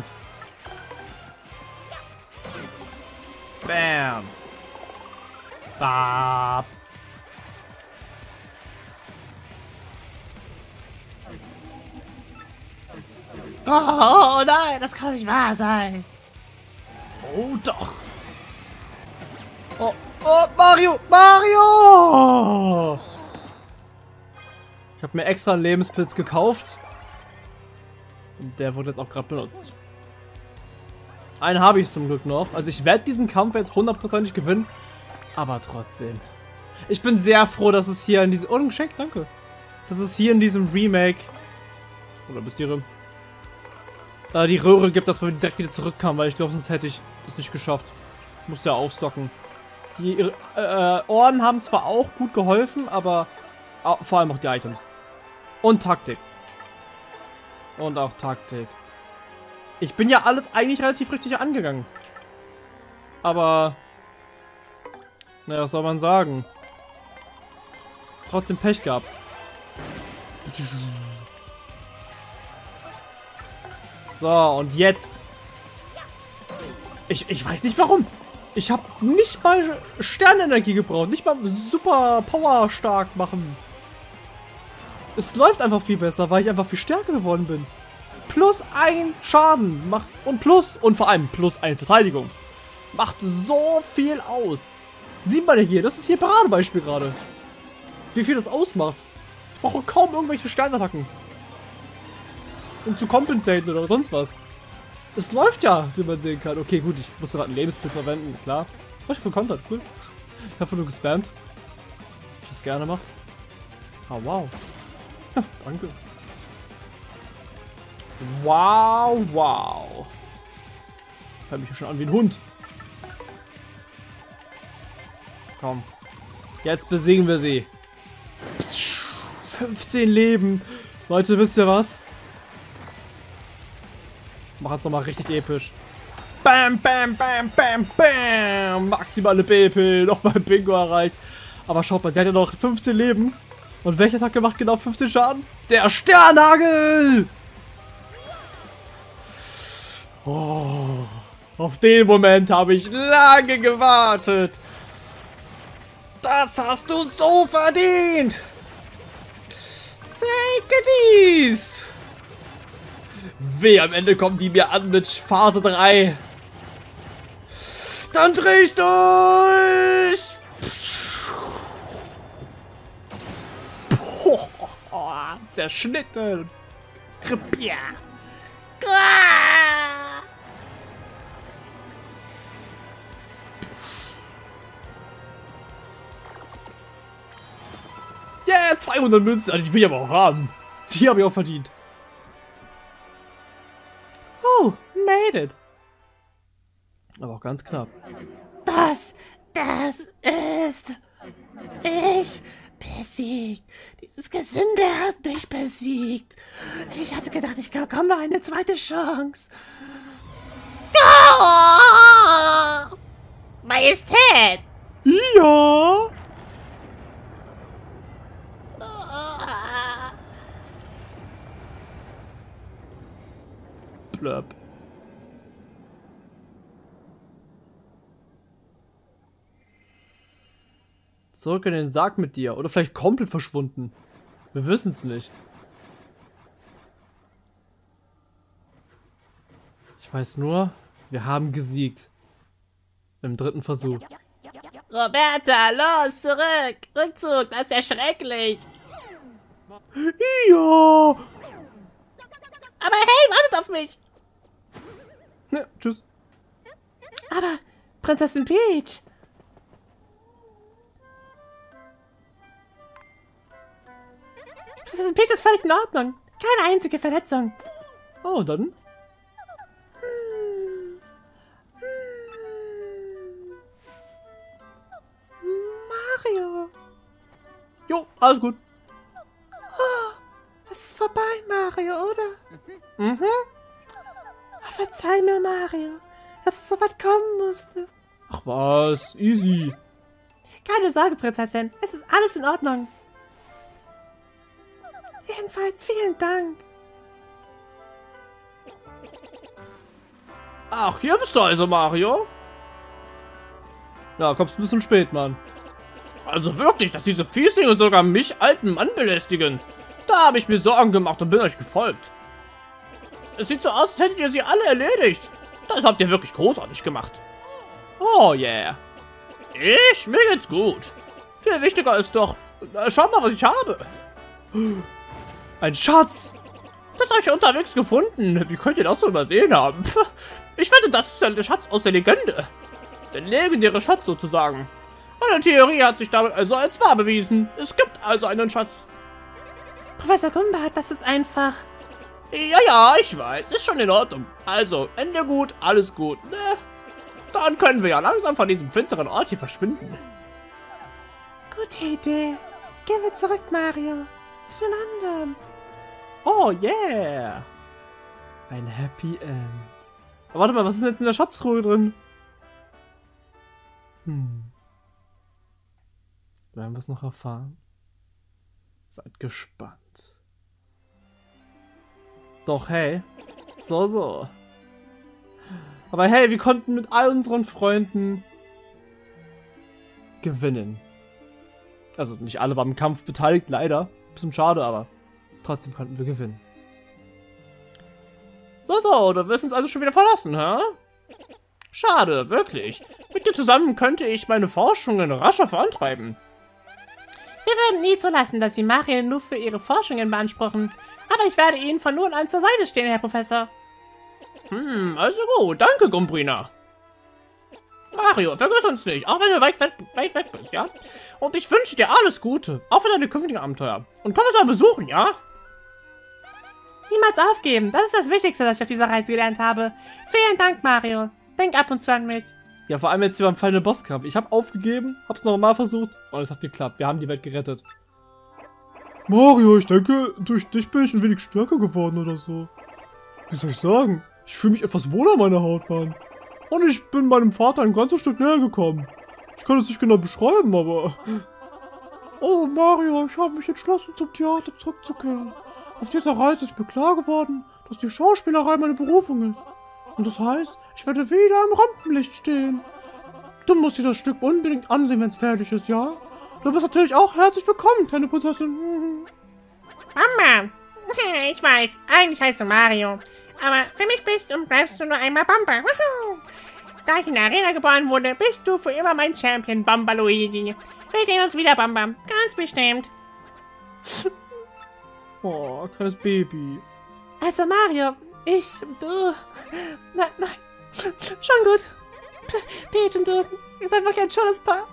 Bam. Bap. Oh, oh nein, das kann nicht wahr sein. Oh doch. Oh, oh, Mario, Mario! Ich habe mir extra einen Lebenspilz gekauft. Und der wurde jetzt auch gerade benutzt. Einen habe ich zum Glück noch. Also ich werde diesen Kampf jetzt hundertprozentig gewinnen. Aber trotzdem. Ich bin sehr froh, dass es hier in diesem... Oh, ein Geschenk, danke. Dass es hier in diesem Remake... Oder bist du äh, die Röhre gibt, dass man direkt wieder zurückkam. Weil ich glaube, sonst hätte ich es nicht geschafft. Ich musste ja aufstocken. Die äh, Ohren haben zwar auch gut geholfen, aber... Auch, vor allem auch die Items. Und Taktik. Und auch Taktik. Ich bin ja alles eigentlich relativ richtig angegangen. Aber... Naja, was soll man sagen? Trotzdem Pech gehabt. So, und jetzt... Ich, ich weiß nicht warum. Ich habe nicht mal Sternenergie gebraucht. Nicht mal super Power stark machen. Es läuft einfach viel besser, weil ich einfach viel stärker geworden bin. Plus ein Schaden macht und plus und vor allem plus ein Verteidigung. Macht so viel aus. Sieht man ja hier, das ist hier Paradebeispiel gerade. Wie viel das ausmacht. Ich brauche kaum irgendwelche Sternattacken. Um zu kompensieren oder sonst was. Es läuft ja, wie man sehen kann. Okay, gut, ich musste gerade einen Lebenspilz verwenden, klar. Oh, ich bin Content, cool. Ich habe nur gespammt. Ich das gerne mache. Oh, wow. Ja, danke. Wow, wow. Hört mich schon an wie ein Hund. Komm. Jetzt besiegen wir sie. fünfzehn Leben. Leute, wisst ihr was? Mach jetzt nochmal richtig episch. Bam, bam, bam, bam, bam. Maximale B P. Nochmal Bingo erreicht. Aber schaut mal, sie hat ja noch fünfzehn Leben. Und welche Attacke macht genau fünfzehn Schaden? Der Sternhagel! Oh, auf den Moment habe ich lange gewartet. Das hast du so verdient. Take these. Weh, am Ende kommen die mir an mit Phase drei. Dann dreh ich durch. Boah, zerschnitten. Krepier. Yeah, zweihundert Münzen. Die will ich aber auch haben. Die habe ich auch verdient. Oh, made it. Aber auch ganz knapp. Das, das ist... Ich besiegt. Dieses Gesinde hat mich besiegt. Ich hatte gedacht, ich bekomme noch eine zweite Chance. Oh! Majestät! Ja. Blöb. Zurück in den Sarg mit dir. Oder vielleicht komplett verschwunden. Wir wissen es nicht. Ich weiß nur, wir haben gesiegt. Im dritten Versuch. Roberta, los, zurück! Rückzug, das ist ja schrecklich! Ja! Aber hey, wartet auf mich! Ne, tschüss. Aber, Prinzessin Peach! Prinzessin Peach ist völlig in Ordnung. Keine einzige Verletzung. Oh, dann. Mario! Jo, alles gut. Oh, es ist vorbei, Mario, oder? Mhm. Oh, verzeih mir, Mario, dass es so weit kommen musste. Ach was, easy. Keine Sorge, Prinzessin. Es ist alles in Ordnung. Jedenfalls vielen Dank. Ach, hier bist du also, Mario. Ja, kommst ein bisschen spät, Mann. Also wirklich, dass diese Fieslinge sogar mich, alten Mann, belästigen. Da habe ich mir Sorgen gemacht und bin euch gefolgt. Es sieht so aus, als hättet ihr sie alle erledigt. Das habt ihr wirklich großartig gemacht. Oh yeah. Ich? Mir geht's gut. Viel wichtiger ist doch... Äh, schaut mal, was ich habe. Ein Schatz. Das habe ich unterwegs gefunden. Wie könnt ihr das so übersehen haben? Ich wette, das ist der Schatz aus der Legende. Der legendäre Schatz sozusagen. Meine Theorie hat sich damit also als wahr bewiesen. Es gibt also einen Schatz. Professor Gumbart, das ist einfach... Ja, ja, ich weiß. Ist schon in Ordnung. Also, Ende gut, alles gut. Ne? Dann können wir ja langsam von diesem finsteren Ort hier verschwinden. Gute Idee. Gehen wir zurück, Mario. Zu den anderen. Oh, yeah. Ein Happy End. Aber warte mal, was ist denn jetzt in der Schatztruhe drin? Hm. Werden wir es noch erfahren? Seid gespannt. Doch, hey. So, so. Aber hey, wir konnten mit all unseren Freunden gewinnen. Also nicht alle waren im Kampf beteiligt, leider. Bisschen schade, aber trotzdem konnten wir gewinnen. So, so, du wirst uns also schon wieder verlassen, hä? Schade, wirklich. Mit dir zusammen könnte ich meine Forschungen rascher vorantreiben. Wir würden nie zulassen, dass Sie Mario nur für Ihre Forschungen beanspruchen. Aber ich werde Ihnen von nun an zur Seite stehen, Herr Professor. Hm, also gut. Danke, Gumbrina. Mario, vergiss uns nicht, auch wenn du weit, weit, weit weg bist, ja? Und ich wünsche dir alles Gute, auch für deine künftigen Abenteuer. Und komm uns mal besuchen, ja? Niemals aufgeben. Das ist das Wichtigste, das ich auf dieser Reise gelernt habe. Vielen Dank, Mario. Denk ab und zu an mich. Ja, vor allem jetzt hier beim Final Bosskampf. Ich habe aufgegeben, hab's nochmal versucht und es hat geklappt. Wir haben die Welt gerettet. Mario, ich denke, durch dich bin ich ein wenig stärker geworden oder so. Wie soll ich sagen? Ich fühle mich etwas wohler in meiner Haut, Mann. Und ich bin meinem Vater ein ganzes Stück näher gekommen. Ich kann es nicht genau beschreiben, aber... Oh, Mario, ich habe mich entschlossen, zum Theater zurückzukehren. Auf dieser Reise ist mir klar geworden, dass die Schauspielerei meine Berufung ist. Und das heißt, ich werde wieder im Rampenlicht stehen. Du musst dir das Stück unbedingt ansehen, wenn es fertig ist, ja? Du bist natürlich auch herzlich willkommen, kleine Prinzessin. Mama, ich weiß, eigentlich heißt du Mario. Aber für mich bist und bleibst du nur einmal Bamba. Da ich in der Arena geboren wurde, bist du für immer mein Champion, Bamba Luigi. Wir sehen uns wieder, Bamba. Ganz bestimmt. Oh, kleines Baby. Also Mario, ich, du... Nein, nein. Schon gut. P Peach und du, ihr seid wirklich ein schönes Paar.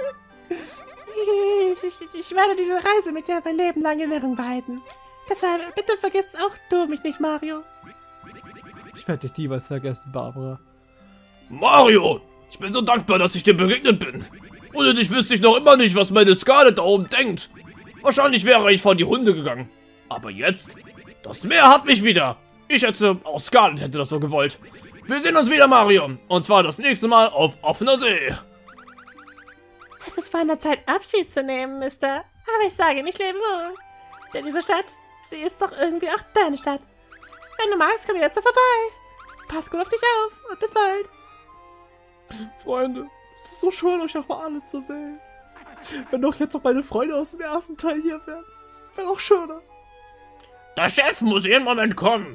Ich, ich, ich werde diese Reise mit dir mein Leben lang in Erinnerung behalten. Deshalb, bitte vergiss auch du mich nicht, Mario. Ich werde dich niemals vergessen, Barbara. Mario! Ich bin so dankbar, dass ich dir begegnet bin. Ohne dich wüsste ich noch immer nicht, was meine Scarlet da oben denkt. Wahrscheinlich wäre ich vor die Hunde gegangen. Aber jetzt, das Meer hat mich wieder. Ich schätze, auch Scarlet hätte das so gewollt. Wir sehen uns wieder, Mario. Und zwar das nächste Mal auf offener See. Es ist vor einer Zeit, Abschied zu nehmen, Mister. Aber ich sage nicht leben wohl. Denn diese Stadt, sie ist doch irgendwie auch deine Stadt. Wenn du magst, komm jetzt so vorbei. Pass gut auf dich auf und bis bald. Freunde, es ist so schön, euch auch mal alle zu sehen. Wenn doch jetzt noch meine Freunde aus dem ersten Teil hier wären, wäre auch schöner. Der Chef muss jeden Moment kommen.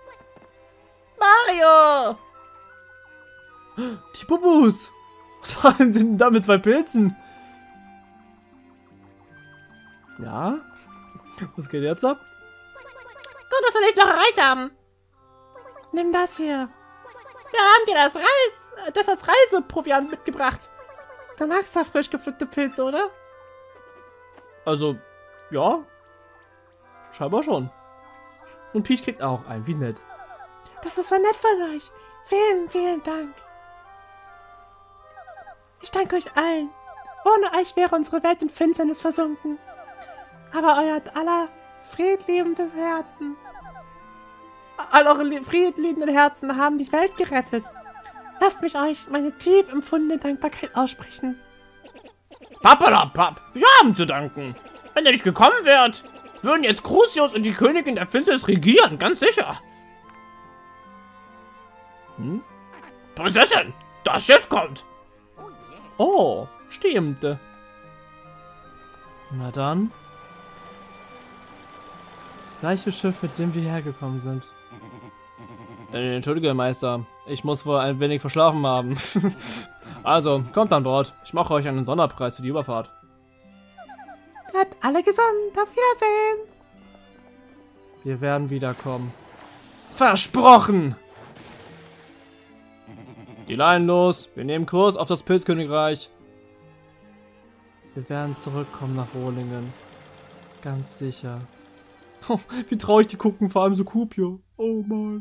Mario! Die Bubus! Was waren sie denn da mit zwei Pilzen? Ja? Was geht jetzt ab? Gut, dass wir dich noch erreicht haben. Nimm das hier. Wir haben dir das Reis, das als Reiseproviant mitgebracht. Du magst ja frisch gepflückte Pilze, oder? Also, ja. Scheinbar schon. Und Peach kriegt auch einen, wie nett. Das ist so nett von euch. Vielen, vielen Dank. Ich danke euch allen. Ohne euch wäre unsere Welt in Finsternis versunken. Aber euer aller friedliebendes Herzen, all eure friedliebenden Herzen haben die Welt gerettet. Lasst mich euch meine tief empfundene Dankbarkeit aussprechen. Pappalapapp, wir haben zu danken. Wenn er nicht gekommen wäre, würden jetzt Crucius und die Königin der Finsternis regieren, ganz sicher. Hm? Prinzessin, das Schiff kommt. Oh, stimmt. Na dann. Das gleiche Schiff, mit dem wir hergekommen sind. Äh, Entschuldige, Meister. Ich muss wohl ein wenig verschlafen haben. Also, kommt an Bord. Ich mache euch einen Sonderpreis für die Überfahrt. Bleibt alle gesund. Auf Wiedersehen. Wir werden wiederkommen. Versprochen! Die Leinen los. Wir nehmen Kurs auf das Pilzkönigreich. Wir werden zurückkommen nach Rohlingen. Ganz sicher. Oh, wie traurig die gucken, vor allem so Kupio. Oh Mann.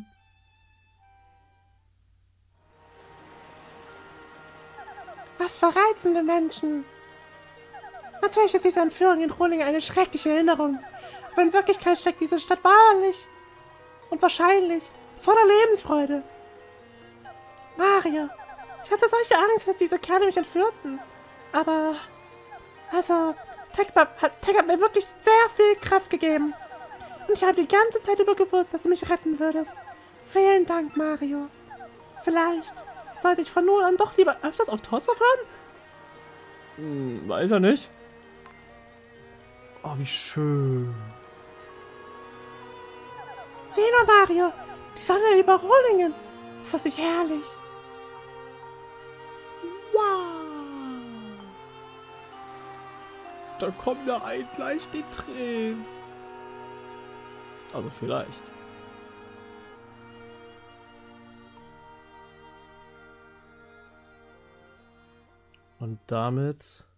Was für reizende Menschen. Natürlich ist diese Entführung in Rohlingen eine schreckliche Erinnerung. Aber in Wirklichkeit steckt diese Stadt wahrlich und wahrscheinlich voller Lebensfreude. Mario, ich hatte solche Angst, dass diese Kerle mich entführten. Aber, also, Tekbab hat, Tek hat mir wirklich sehr viel Kraft gegeben. Und ich habe die ganze Zeit über gewusst, dass du mich retten würdest. Vielen Dank, Mario. Vielleicht sollte ich von nun an doch lieber öfters auf Torzov hören? Hm, weiß er nicht. Oh, wie schön. Sieh nur, Mario. Die Sonne über Rohlingen. Ist das nicht herrlich? Wow. Da kommen mir ein gleich die Tränen. Also vielleicht. Und damit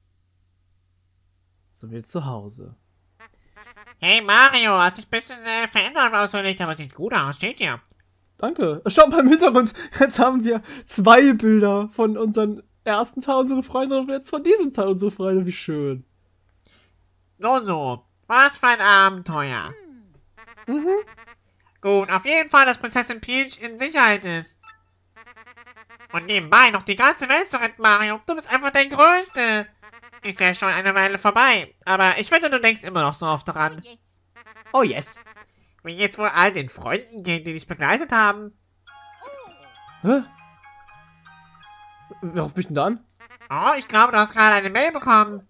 sind wir zu Hause. Hey Mario, hast dich ein bisschen äh, verändert auswendig, aber sieht gut aus, steht ja. Danke. Schau mal im Hintergrund. Jetzt haben wir zwei Bilder von unserem ersten Teil unserer Freunde und jetzt von diesem Teil unserer Freunde. Wie schön. So, so. Was für ein Abenteuer. Mhm. Gut, auf jeden Fall, dass Prinzessin Peach in Sicherheit ist. Und nebenbei noch die ganze Welt zu retten, Mario. Du bist einfach der Größte. Ist ja schon eine Weile vorbei. Aber ich wette, du denkst immer noch so oft daran. Oh yes. Wie jetzt wohl all den Freunden geht, die dich begleitet haben. Hä? Wer ruft mich denn da an? Oh, ich glaube, du hast gerade eine Mail bekommen.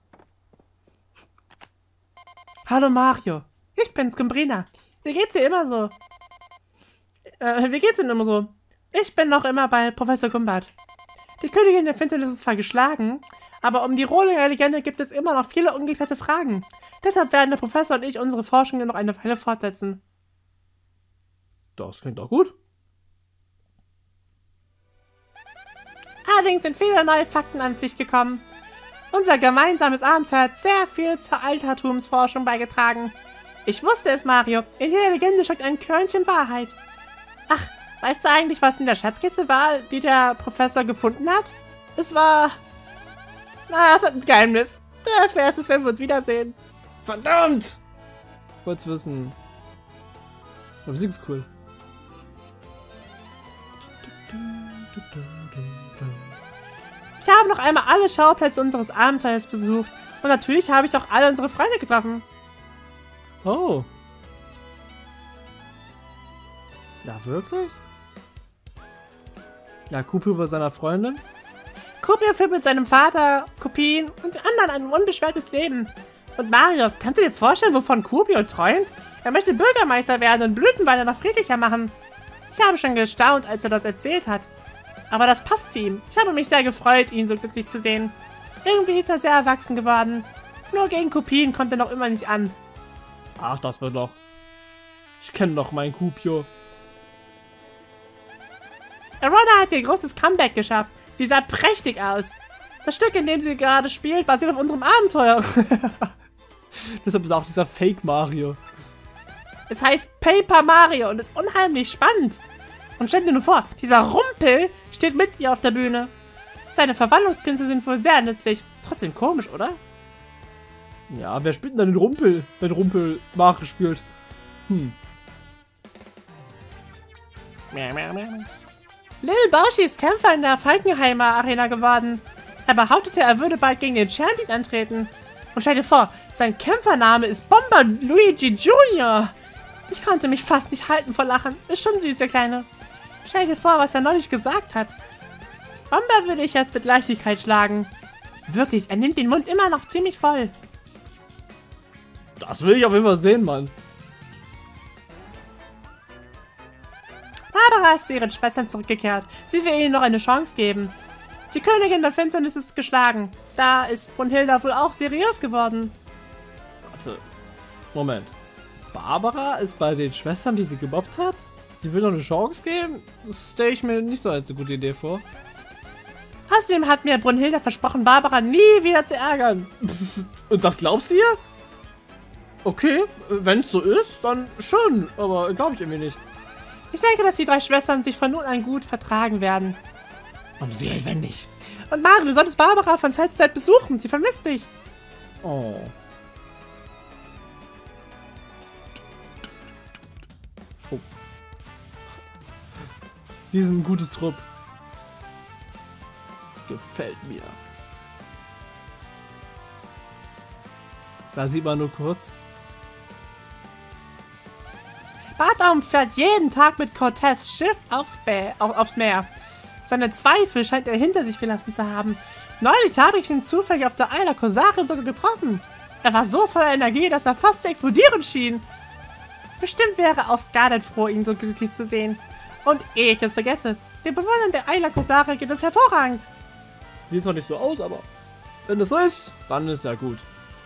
Hallo Mario, ich bin's, Gumbrina. Wie geht's dir immer so? Äh, wie geht's denn immer so? Ich bin noch immer bei Professor Gumbart. Die Königin der Finsternis ist zwar geschlagen, aber um die Rohlinger Legende gibt es immer noch viele ungeklärte Fragen. Deshalb werden der Professor und ich unsere Forschungen noch eine Weile fortsetzen. Das klingt doch gut. Allerdings sind viele neue Fakten ans Licht gekommen. Unser gemeinsames Abenteuer hat sehr viel zur Altertumsforschung beigetragen. Ich wusste es, Mario. In jeder Legende steckt ein Körnchen Wahrheit. Ach, weißt du eigentlich, was in der Schatzkiste war, die der Professor gefunden hat? Es war... Na, es hat ein Geheimnis. Du erfährst es, wenn wir uns wiedersehen. Verdammt! Ich wollte es wissen. Die Musik ist cool. Ich habe noch einmal alle Schauplätze unseres Abenteuers besucht. Und natürlich habe ich auch alle unsere Freunde getroffen. Oh. Ja, wirklich? Ja, Kupio bei seiner Freundin? Kupio führt mit seinem Vater, Kopien und anderen ein unbeschwertes Leben. Und Mario, kannst du dir vorstellen, wovon Kupio träumt? Er möchte Bürgermeister werden und Blütenwälder noch friedlicher machen. Ich habe schon gestaunt, als er das erzählt hat. Aber das passt zu ihm. Ich habe mich sehr gefreut, ihn so glücklich zu sehen. Irgendwie ist er sehr erwachsen geworden. Nur gegen Kopien kommt er noch immer nicht an. Ach, das wird doch. Ich kenne doch meinen Kupio. Arona hat ihr großes Comeback geschafft. Sie sah prächtig aus. Das Stück, in dem sie gerade spielt, basiert auf unserem Abenteuer. Deshalb ist auch dieser Fake Mario. Es heißt Paper Mario und ist unheimlich spannend. Und stell dir nur vor, dieser Rumpel steht mit ihr auf der Bühne. Seine Verwandlungskünste sind wohl sehr nützlich. Trotzdem komisch, oder? Ja, wer spielt denn den Rumpel, wenn Rumpel Mario spielt? Hm. Lil Bauchi ist Kämpfer in der Falkenheimer Arena geworden. Er behauptete, er würde bald gegen den Champion antreten. Und stell dir vor, sein Kämpfername ist Bomber Luigi Junior Ich konnte mich fast nicht halten vor Lachen. Ist schon süß, der Kleine. Stell dir vor, was er neulich gesagt hat. Bomber würde ich jetzt mit Leichtigkeit schlagen. Wirklich, er nimmt den Mund immer noch ziemlich voll. Das will ich auf jeden Fall sehen, Mann. Barbara ist zu ihren Schwestern zurückgekehrt. Sie will ihnen noch eine Chance geben. Die Königin der Finsternis ist geschlagen. Da ist Brunhilda wohl auch seriös geworden. Warte. Moment. Barbara ist bei den Schwestern, die sie gemobbt hat? Sie will noch eine Chance geben? Das stelle ich mir nicht so als eine gute Idee vor. Außerdem hat mir Brunhilda versprochen, Barbara nie wieder zu ärgern. Und das glaubst du ihr? Okay, wenn es so ist, dann schon. Aber glaube ich irgendwie nicht. Ich denke, dass die drei Schwestern sich von nun an gut vertragen werden. Und wehe, wenn nicht. Und Mario, du solltest Barbara von Zeit zu Zeit besuchen. Sie vermisst dich. Oh. Oh. Die sind ein gutes Trupp. Gefällt mir. Da sieht man nur kurz. Bartaum fährt jeden Tag mit Cortez Schiff aufs, Bä auf, aufs Meer. Seine Zweifel scheint er hinter sich gelassen zu haben. Neulich habe ich ihn zufällig auf der Isla Cosare sogar getroffen. Er war so voller Energie, dass er fast zu explodieren schien. Bestimmt wäre auch Scarlet froh, ihn so glücklich zu sehen. Und ehe ich es vergesse, den Bewohnern der Isla Cosare geht es hervorragend. Sieht zwar nicht so aus, aber wenn es so ist, dann ist ja gut.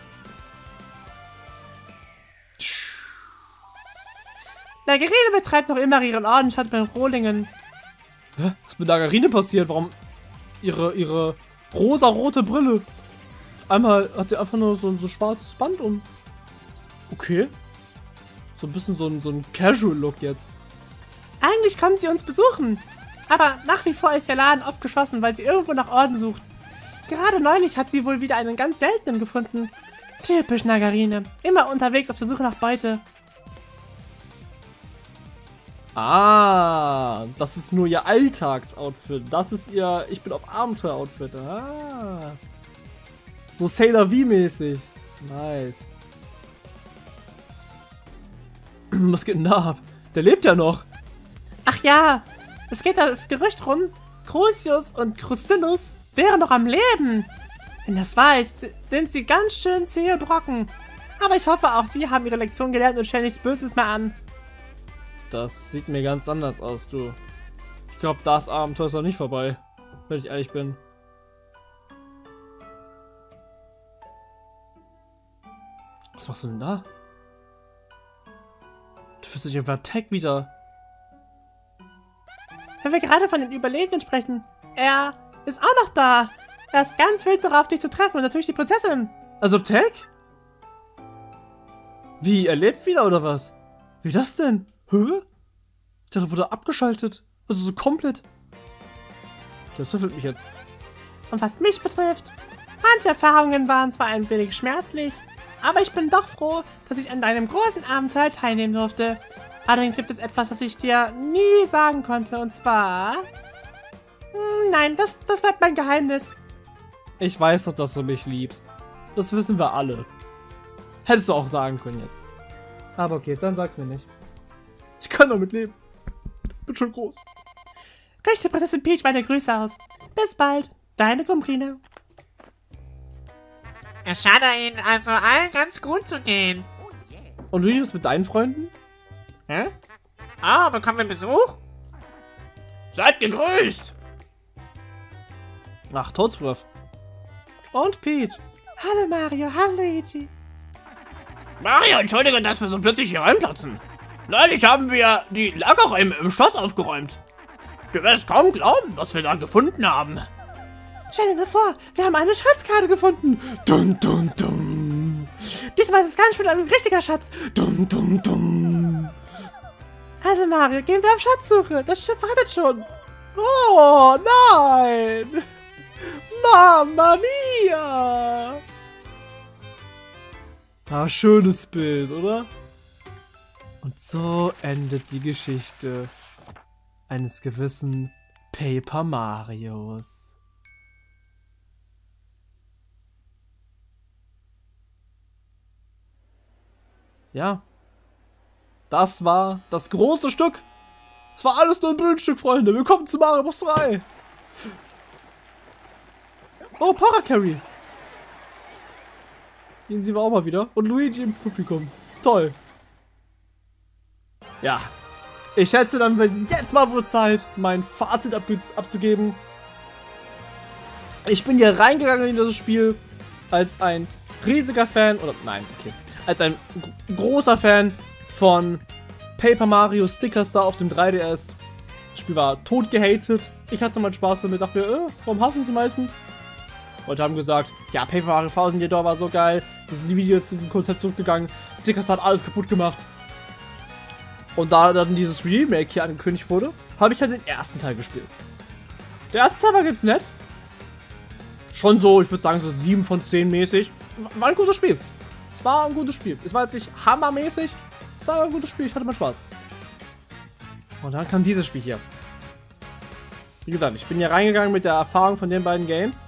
Nagarine betreibt noch immer ihren Ordenschaft in Rohlingen. Hä? Was ist mit Nagarine passiert? Warum ihre, ihre rosa-rote Brille? Auf einmal hat sie einfach nur so ein so schwarzes Band um. Okay. So ein bisschen so ein, so ein Casual-Look jetzt. Eigentlich kommt sie uns besuchen. Aber nach wie vor ist der Laden oft geschlossen, weil sie irgendwo nach Orden sucht. Gerade neulich hat sie wohl wieder einen ganz seltenen gefunden. Typisch Nagarine. Immer unterwegs auf der Suche nach Beute. Ah, das ist nur ihr Alltagsoutfit. Das ist ihr Ich bin auf Abenteuer-Outfit. Ah. So Sailor V-mäßig. Nice. Was geht denn da ab? Der lebt ja noch. Ach ja, es geht das Gerücht rum, Crucius und Crucillus wären noch am Leben. Wenn das wahr ist, sind sie ganz schön zähe Brocken. Aber ich hoffe, auch sie haben ihre Lektion gelernt und stellen nichts Böses mehr an. Das sieht mir ganz anders aus, du. Ich glaube, das Abenteuer ist noch nicht vorbei, wenn ich ehrlich bin. Was machst du denn da? Du fühlst dich im Attack wieder. Wenn wir gerade von den Überlebenden sprechen, er ist auch noch da. Er ist ganz wild darauf, dich zu treffen und natürlich die Prinzessin. Also Tech? Wie, er lebt wieder oder was? Wie das denn? Hä? Ich dachte, wurde abgeschaltet. Also so komplett. Das erfüllt mich jetzt. Und was mich betrifft, manche Erfahrungen waren zwar ein wenig schmerzlich, aber ich bin doch froh, dass ich an deinem großen Abenteuer teilnehmen durfte. Allerdings gibt es etwas, das ich dir nie sagen konnte, und zwar... Hm, nein, das, das bleibt mein Geheimnis. Ich weiß doch, dass du mich liebst. Das wissen wir alle. Hättest du auch sagen können jetzt. Aber okay, dann sag's mir nicht. Ich kann damit leben. Bin schon groß. Richte Prinzessin Peach meine Grüße aus. Bis bald, deine Gumbrina. Es scheint ihnen also allen ganz gut zu gehen. Und wie ist es mit deinen Freunden? Hä? Ah, bekommen wir Besuch? Seid gegrüßt! Ach, Toadsworth. Und Peach. Hallo Mario, hallo Luigi. Mario, entschuldige, dass wir so plötzlich hier reinplatzen. Neulich haben wir die Lagerräume im Schloss aufgeräumt. Du wirst kaum glauben, was wir da gefunden haben. Stell dir vor, wir haben eine Schatzkarte gefunden. Dum, dum, dum. Diesmal ist es ganz schön ein richtiger Schatz. Dum, dum, dum. Also Mario, gehen wir auf Schatzsuche. Das Schiff wartet schon. Oh, nein! Mamma mia! Ah, schönes Bild, oder? Und so endet die Geschichte eines gewissen Paper Marios. Ja. Das war das große Stück. Es war alles nur ein Bühnenstück, Freunde. Willkommen zu Mario Bros. drei. Oh, Paracarry. Ihn sehen wir auch mal wieder. Und Luigi im Publikum. Toll. Ja. Ich schätze, dann wird jetzt mal wohl Zeit, mein Fazit ab abzugeben. Ich bin hier reingegangen in dieses Spiel als ein riesiger Fan, oder nein, okay, als ein großer Fan von Paper Mario Sticker Star auf dem drei D S. Das Spiel war tot gehatet. Ich hatte mal Spaß damit, dachte mir, äh, warum hassen sie die meisten? Leute haben gesagt, ja, Paper Mario Thousand Year Door war so geil. Wir sind die Videos zu diesem Konzept zurückgegangen. Sticker Star hat alles kaputt gemacht. Und da dann dieses Remake hier angekündigt wurde, habe ich halt den ersten Teil gespielt. Der erste Teil war ganz nett. Schon so, ich würde sagen, so sieben von zehn mäßig. War ein gutes Spiel. Es war ein gutes Spiel. Es war jetzt nicht hammermäßig. Es war ein gutes Spiel. Ich hatte mal Spaß. Und dann kam dieses Spiel hier. Wie gesagt, ich bin hier reingegangen mit der Erfahrung von den beiden Games.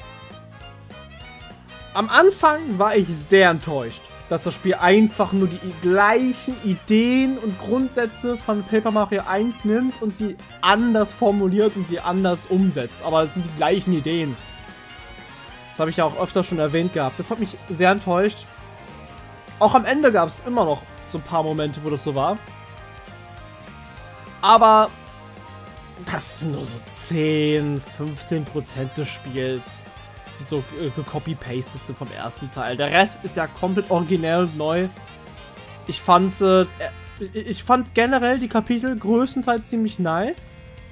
Am Anfang war ich sehr enttäuscht, dass das Spiel einfach nur die gleichen Ideen und Grundsätze von Paper Mario eins nimmt und sie anders formuliert und sie anders umsetzt. Aber es sind die gleichen Ideen. Das habe ich ja auch öfter schon erwähnt gehabt. Das hat mich sehr enttäuscht. Auch am Ende gab es immer noch so ein paar Momente, wo das so war. Aber das sind nur so zehn, fünfzehn Prozent des Spiels, die so äh, gecopy-pastet sind vom ersten Teil. Der Rest ist ja komplett originell und neu. Ich fand, äh, ich fand generell die Kapitel größtenteils ziemlich nice.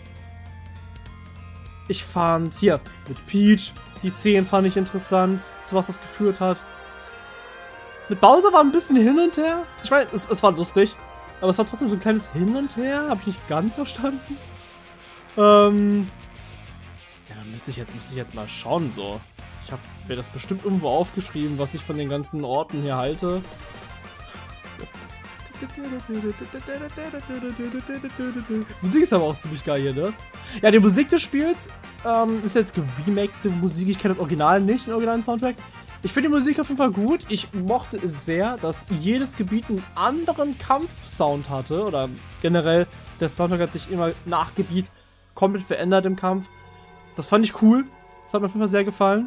Ich fand, hier, mit Peach, die Szenen fand ich interessant, zu was das geführt hat. Mit Bowser war ein bisschen hin und her. Ich meine, es, es war lustig, aber es war trotzdem so ein kleines Hin und Her. Habe ich nicht ganz verstanden. Ähm... Ja, dann müsste ich jetzt, müsste ich jetzt mal schauen, so. Ich habe mir das bestimmt irgendwo aufgeschrieben, was ich von den ganzen Orten hier halte. Musik ist aber auch ziemlich geil hier, ne? Ja, die Musik des Spiels ähm, ist jetzt geremakte Musik. Ich kenne das Original nicht, den originalen Soundtrack. Ich finde die Musik auf jeden Fall gut. Ich mochte es sehr, dass jedes Gebiet einen anderen Kampfsound hatte. Oder generell, der Soundtrack hat sich immer nach Gebiet komplett verändert im Kampf. Das fand ich cool. Das hat mir auf jeden Fall sehr gefallen.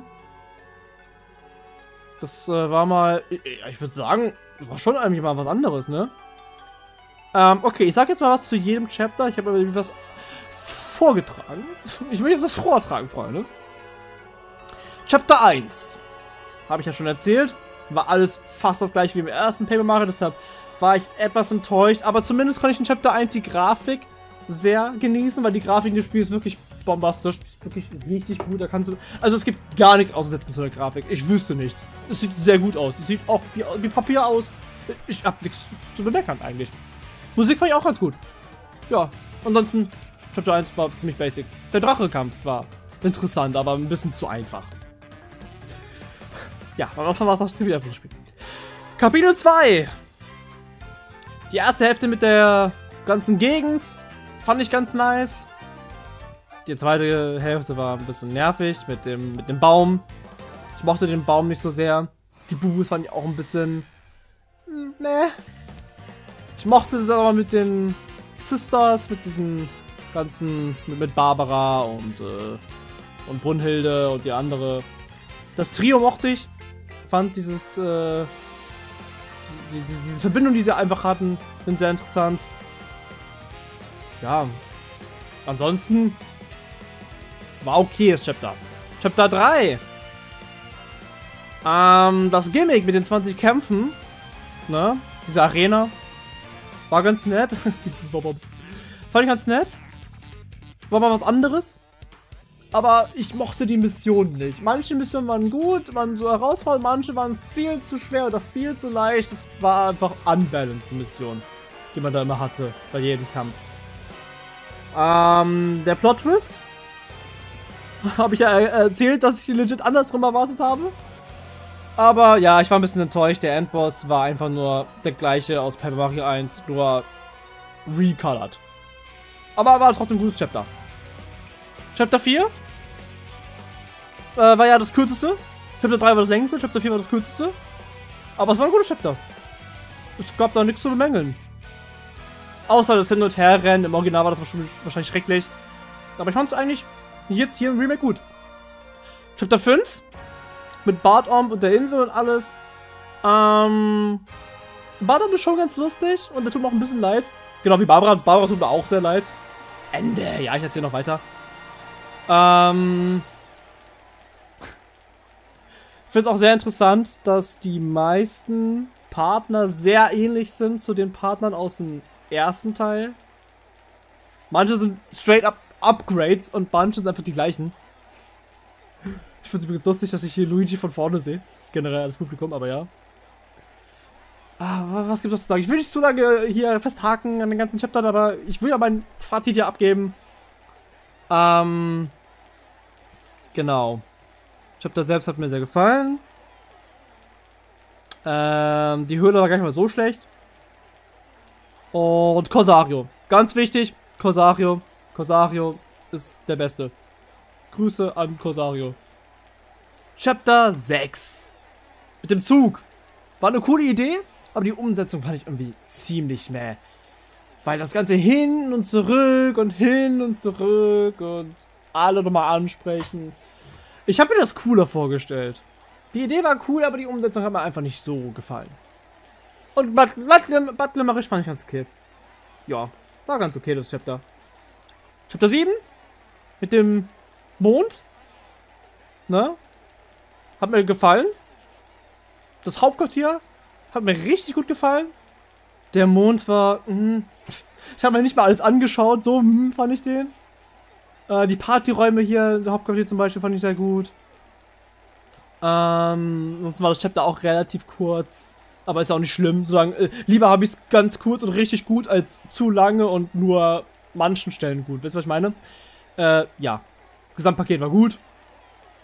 Das äh, war mal, ich, ich würde sagen, war schon eigentlich mal was anderes, ne? Ähm, okay, ich sag jetzt mal was zu jedem Chapter. Ich habe irgendwie was vorgetragen. Ich will jetzt was vortragen, Freunde. Chapter eins. Habe ich ja schon erzählt. War alles fast das gleiche wie im ersten Paper Mario, deshalb war ich etwas enttäuscht. Aber zumindest konnte ich in Chapter eins die Grafik sehr genießen, weil die Grafik des Spiels wirklich bombastisch. Ist wirklich richtig gut. Da kannst du. Also es gibt gar nichts auszusetzen zu der Grafik. Ich wüsste nichts. Es sieht sehr gut aus. Es sieht auch wie, wie Papier aus. Ich habe nichts zu bemeckern eigentlich. Musik fand ich auch ganz gut. Ja, ansonsten Chapter eins war ziemlich basic. Der Drachenkampf war interessant, aber ein bisschen zu einfach. Ja, am Anfang war es auch ziemlich einfach das Spiel. Kapitel zwei. Die erste Hälfte mit der ganzen Gegend fand ich ganz nice. Die zweite Hälfte war ein bisschen nervig mit dem, mit dem Baum. Ich mochte den Baum nicht so sehr. Die Bubus fand ich auch ein bisschen... Ne. Ich mochte es aber mit den Sisters, mit diesen ganzen... mit, mit Barbara und, äh, und Brunhilde und die andere. Das Trio mochte ich. Fand dieses... Äh, die, die, diese Verbindung, die sie einfach hatten, sind sehr interessant. Ja. Ansonsten... war okay, das Chapter. Chapter drei. Ähm, das Gimmick mit den zwanzig Kämpfen, ne, diese Arena, war ganz nett. Fand ich ganz nett. War mal was anderes. Aber ich mochte die Missionen nicht. Manche Missionen waren gut, waren so herausfordernd, manche waren viel zu schwer oder viel zu leicht. Das war einfach unbalanced, die Mission, die man da immer hatte, bei jedem Kampf. Ähm, der Plot-Twist. Habe ich ja erzählt, dass ich legit andersrum erwartet habe. Aber ja, ich war ein bisschen enttäuscht. Der Endboss war einfach nur der gleiche aus Paper Mario eins, nur recolored. Aber war trotzdem ein gutes Chapter. Chapter vier äh, war ja das kürzeste. Chapter drei war das längste, Chapter vier war das kürzeste. Aber es war ein gutes Chapter. Es gab da nichts zu bemängeln. Außer das Hin- und Herrennen. Im Original war das wahrscheinlich schrecklich. Aber ich fand es eigentlich jetzt hier im Remake gut. Chapter fünf. Mit Bartomb und der Insel und alles. Ähm. Bartomb ist schon ganz lustig und der tut mir auch ein bisschen leid. Genau wie Barbara. Barbara tut mir auch sehr leid. Ende. Ja, ich erzähle noch weiter. Ähm. Ich finde es auch sehr interessant, dass die meisten Partner sehr ähnlich sind zu den Partnern aus dem ersten Teil. Manche sind straight up Upgrades und manche sind einfach die gleichen. Ich finde es übrigens lustig, dass ich hier Luigi von vorne sehe. Generell als Publikum, aber ja. Ah, was gibt es zu sagen? Ich will nicht zu lange hier festhaken an den ganzen Chaptern, aber ich will ja mein Fazit hier abgeben. Ähm. Genau. Chapter selbst hat mir sehr gefallen. Ähm, die Höhle war gar nicht mal so schlecht. Und Corsario. Ganz wichtig, Corsario. Corsario ist der Beste. Grüße an Corsario. Chapter sechs. Mit dem Zug. War eine coole Idee, aber die Umsetzung fand ich irgendwie ziemlich mäh. Weil das Ganze hin und zurück und hin und zurück und alle nochmal ansprechen. Ich habe mir das cooler vorgestellt. Die Idee war cool, aber die Umsetzung hat mir einfach nicht so gefallen. Und Battlemerisch fand ich ganz okay. Ja, war ganz okay das Chapter. Chapter sieben. Mit dem Mond. Ne? Hat mir gefallen. Das Hauptquartier hat mir richtig gut gefallen. Der Mond war... Mh, ich habe mir nicht mal alles angeschaut. So mh, fand ich den. Äh, die Partyräume hier, der Hauptquartier zum Beispiel, fand ich sehr gut. Ähm, sonst war das Chapter auch relativ kurz. Aber ist auch nicht schlimm. Solange, äh, lieber habe ich es ganz kurz und richtig gut, als zu lange und nur manchen Stellen gut. Wisst ihr, was ich meine? Äh, ja. Gesamtpaket war gut.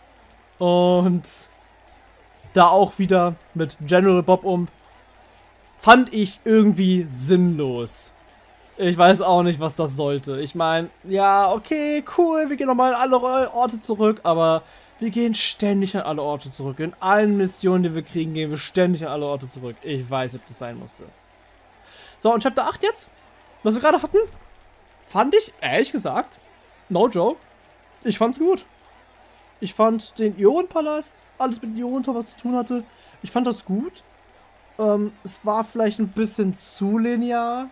Und da auch wieder mit General Bob-Umb fand ich irgendwie sinnlos. Ich weiß auch nicht, was das sollte. Ich meine, ja, okay, cool, wir gehen nochmal an alle Orte zurück, aber wir gehen ständig an alle Orte zurück. In allen Missionen, die wir kriegen, gehen wir ständig an alle Orte zurück. Ich weiß, ob das sein musste. So, und Chapter acht jetzt, was wir gerade hatten, fand ich, ehrlich gesagt, no joke, ich fand's gut. Ich fand den Ionenpalast, alles mit Ionentor, was zu tun hatte, ich fand das gut. Ähm, es war vielleicht ein bisschen zu linear.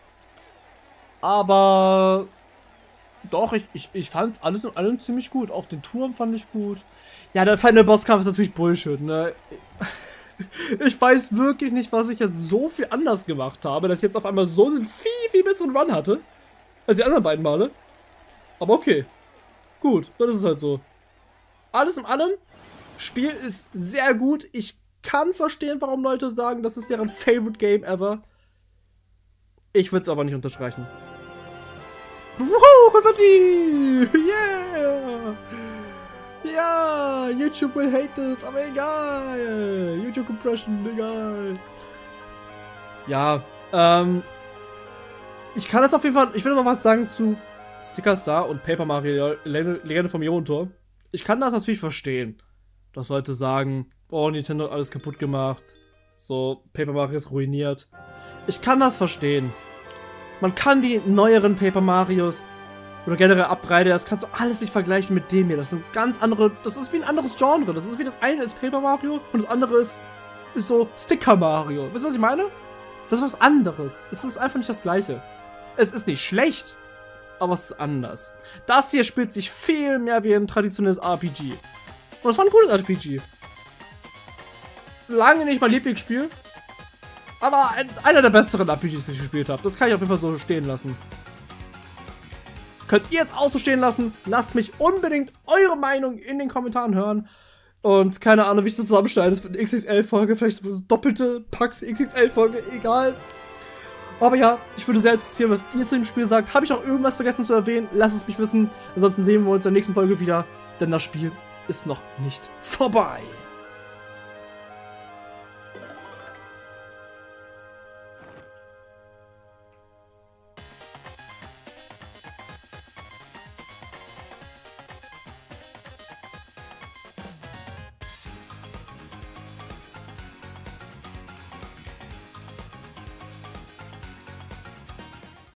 Aber doch, ich, ich, ich fand es alles in allem ziemlich gut. Auch den Turm fand ich gut. Ja, der Final Bosskampf ist natürlich Bullshit, ne? Ich weiß wirklich nicht, was ich jetzt so viel anders gemacht habe, dass ich jetzt auf einmal so einen viel, viel besseren Run hatte. Als die anderen beiden Male. Aber okay. Gut, dann ist es halt so. Alles in allem, Spiel ist sehr gut. Ich kann verstehen, warum Leute sagen, das ist deren Favorite Game ever. Ich würde es aber nicht unterstreichen. Wuhu, Konfetti! Yeah! Ja, YouTube will hate this, aber egal. YouTube Compression, egal. Ja, ähm. Ich kann das auf jeden Fall. Ich will noch was sagen zu Sticker Star und Paper Mario Legende vom Ionentor. Ich kann das natürlich verstehen, dass Leute sagen, oh, Nintendo hat alles kaputt gemacht. So, Paper Mario ist ruiniert. Ich kann das verstehen. Man kann die neueren Paper Marios oder generell ab drei D, das kannst du alles nicht vergleichen mit dem hier. Das sind ganz andere, das ist wie ein anderes Genre. Das ist wie das eine ist Paper Mario und das andere ist so Sticker Mario. Wisst ihr, was ich meine? Das ist was anderes. Es ist einfach nicht das gleiche. Es ist nicht schlecht, aber es ist anders. Das hier spielt sich viel mehr wie ein traditionelles R P G. Und es war ein cooles R P G. Lange nicht mein Lieblingsspiel. Aber ein, einer der besseren R P Gs, die ich gespielt habe. Das kann ich auf jeden Fall so stehen lassen. Könnt ihr es auch so stehen lassen? Lasst mich unbedingt eure Meinung in den Kommentaren hören. Und keine Ahnung, wie ich das zusammenschneide. Das wird eine X X L-Folge, vielleicht so eine doppelte Pax X X L-Folge, egal. Aber ja, ich würde sehr interessieren, was ihr zu dem Spiel sagt. Habe ich noch irgendwas vergessen zu erwähnen? Lasst es mich wissen. Ansonsten sehen wir uns in der nächsten Folge wieder. Denn das Spiel ist noch nicht vorbei.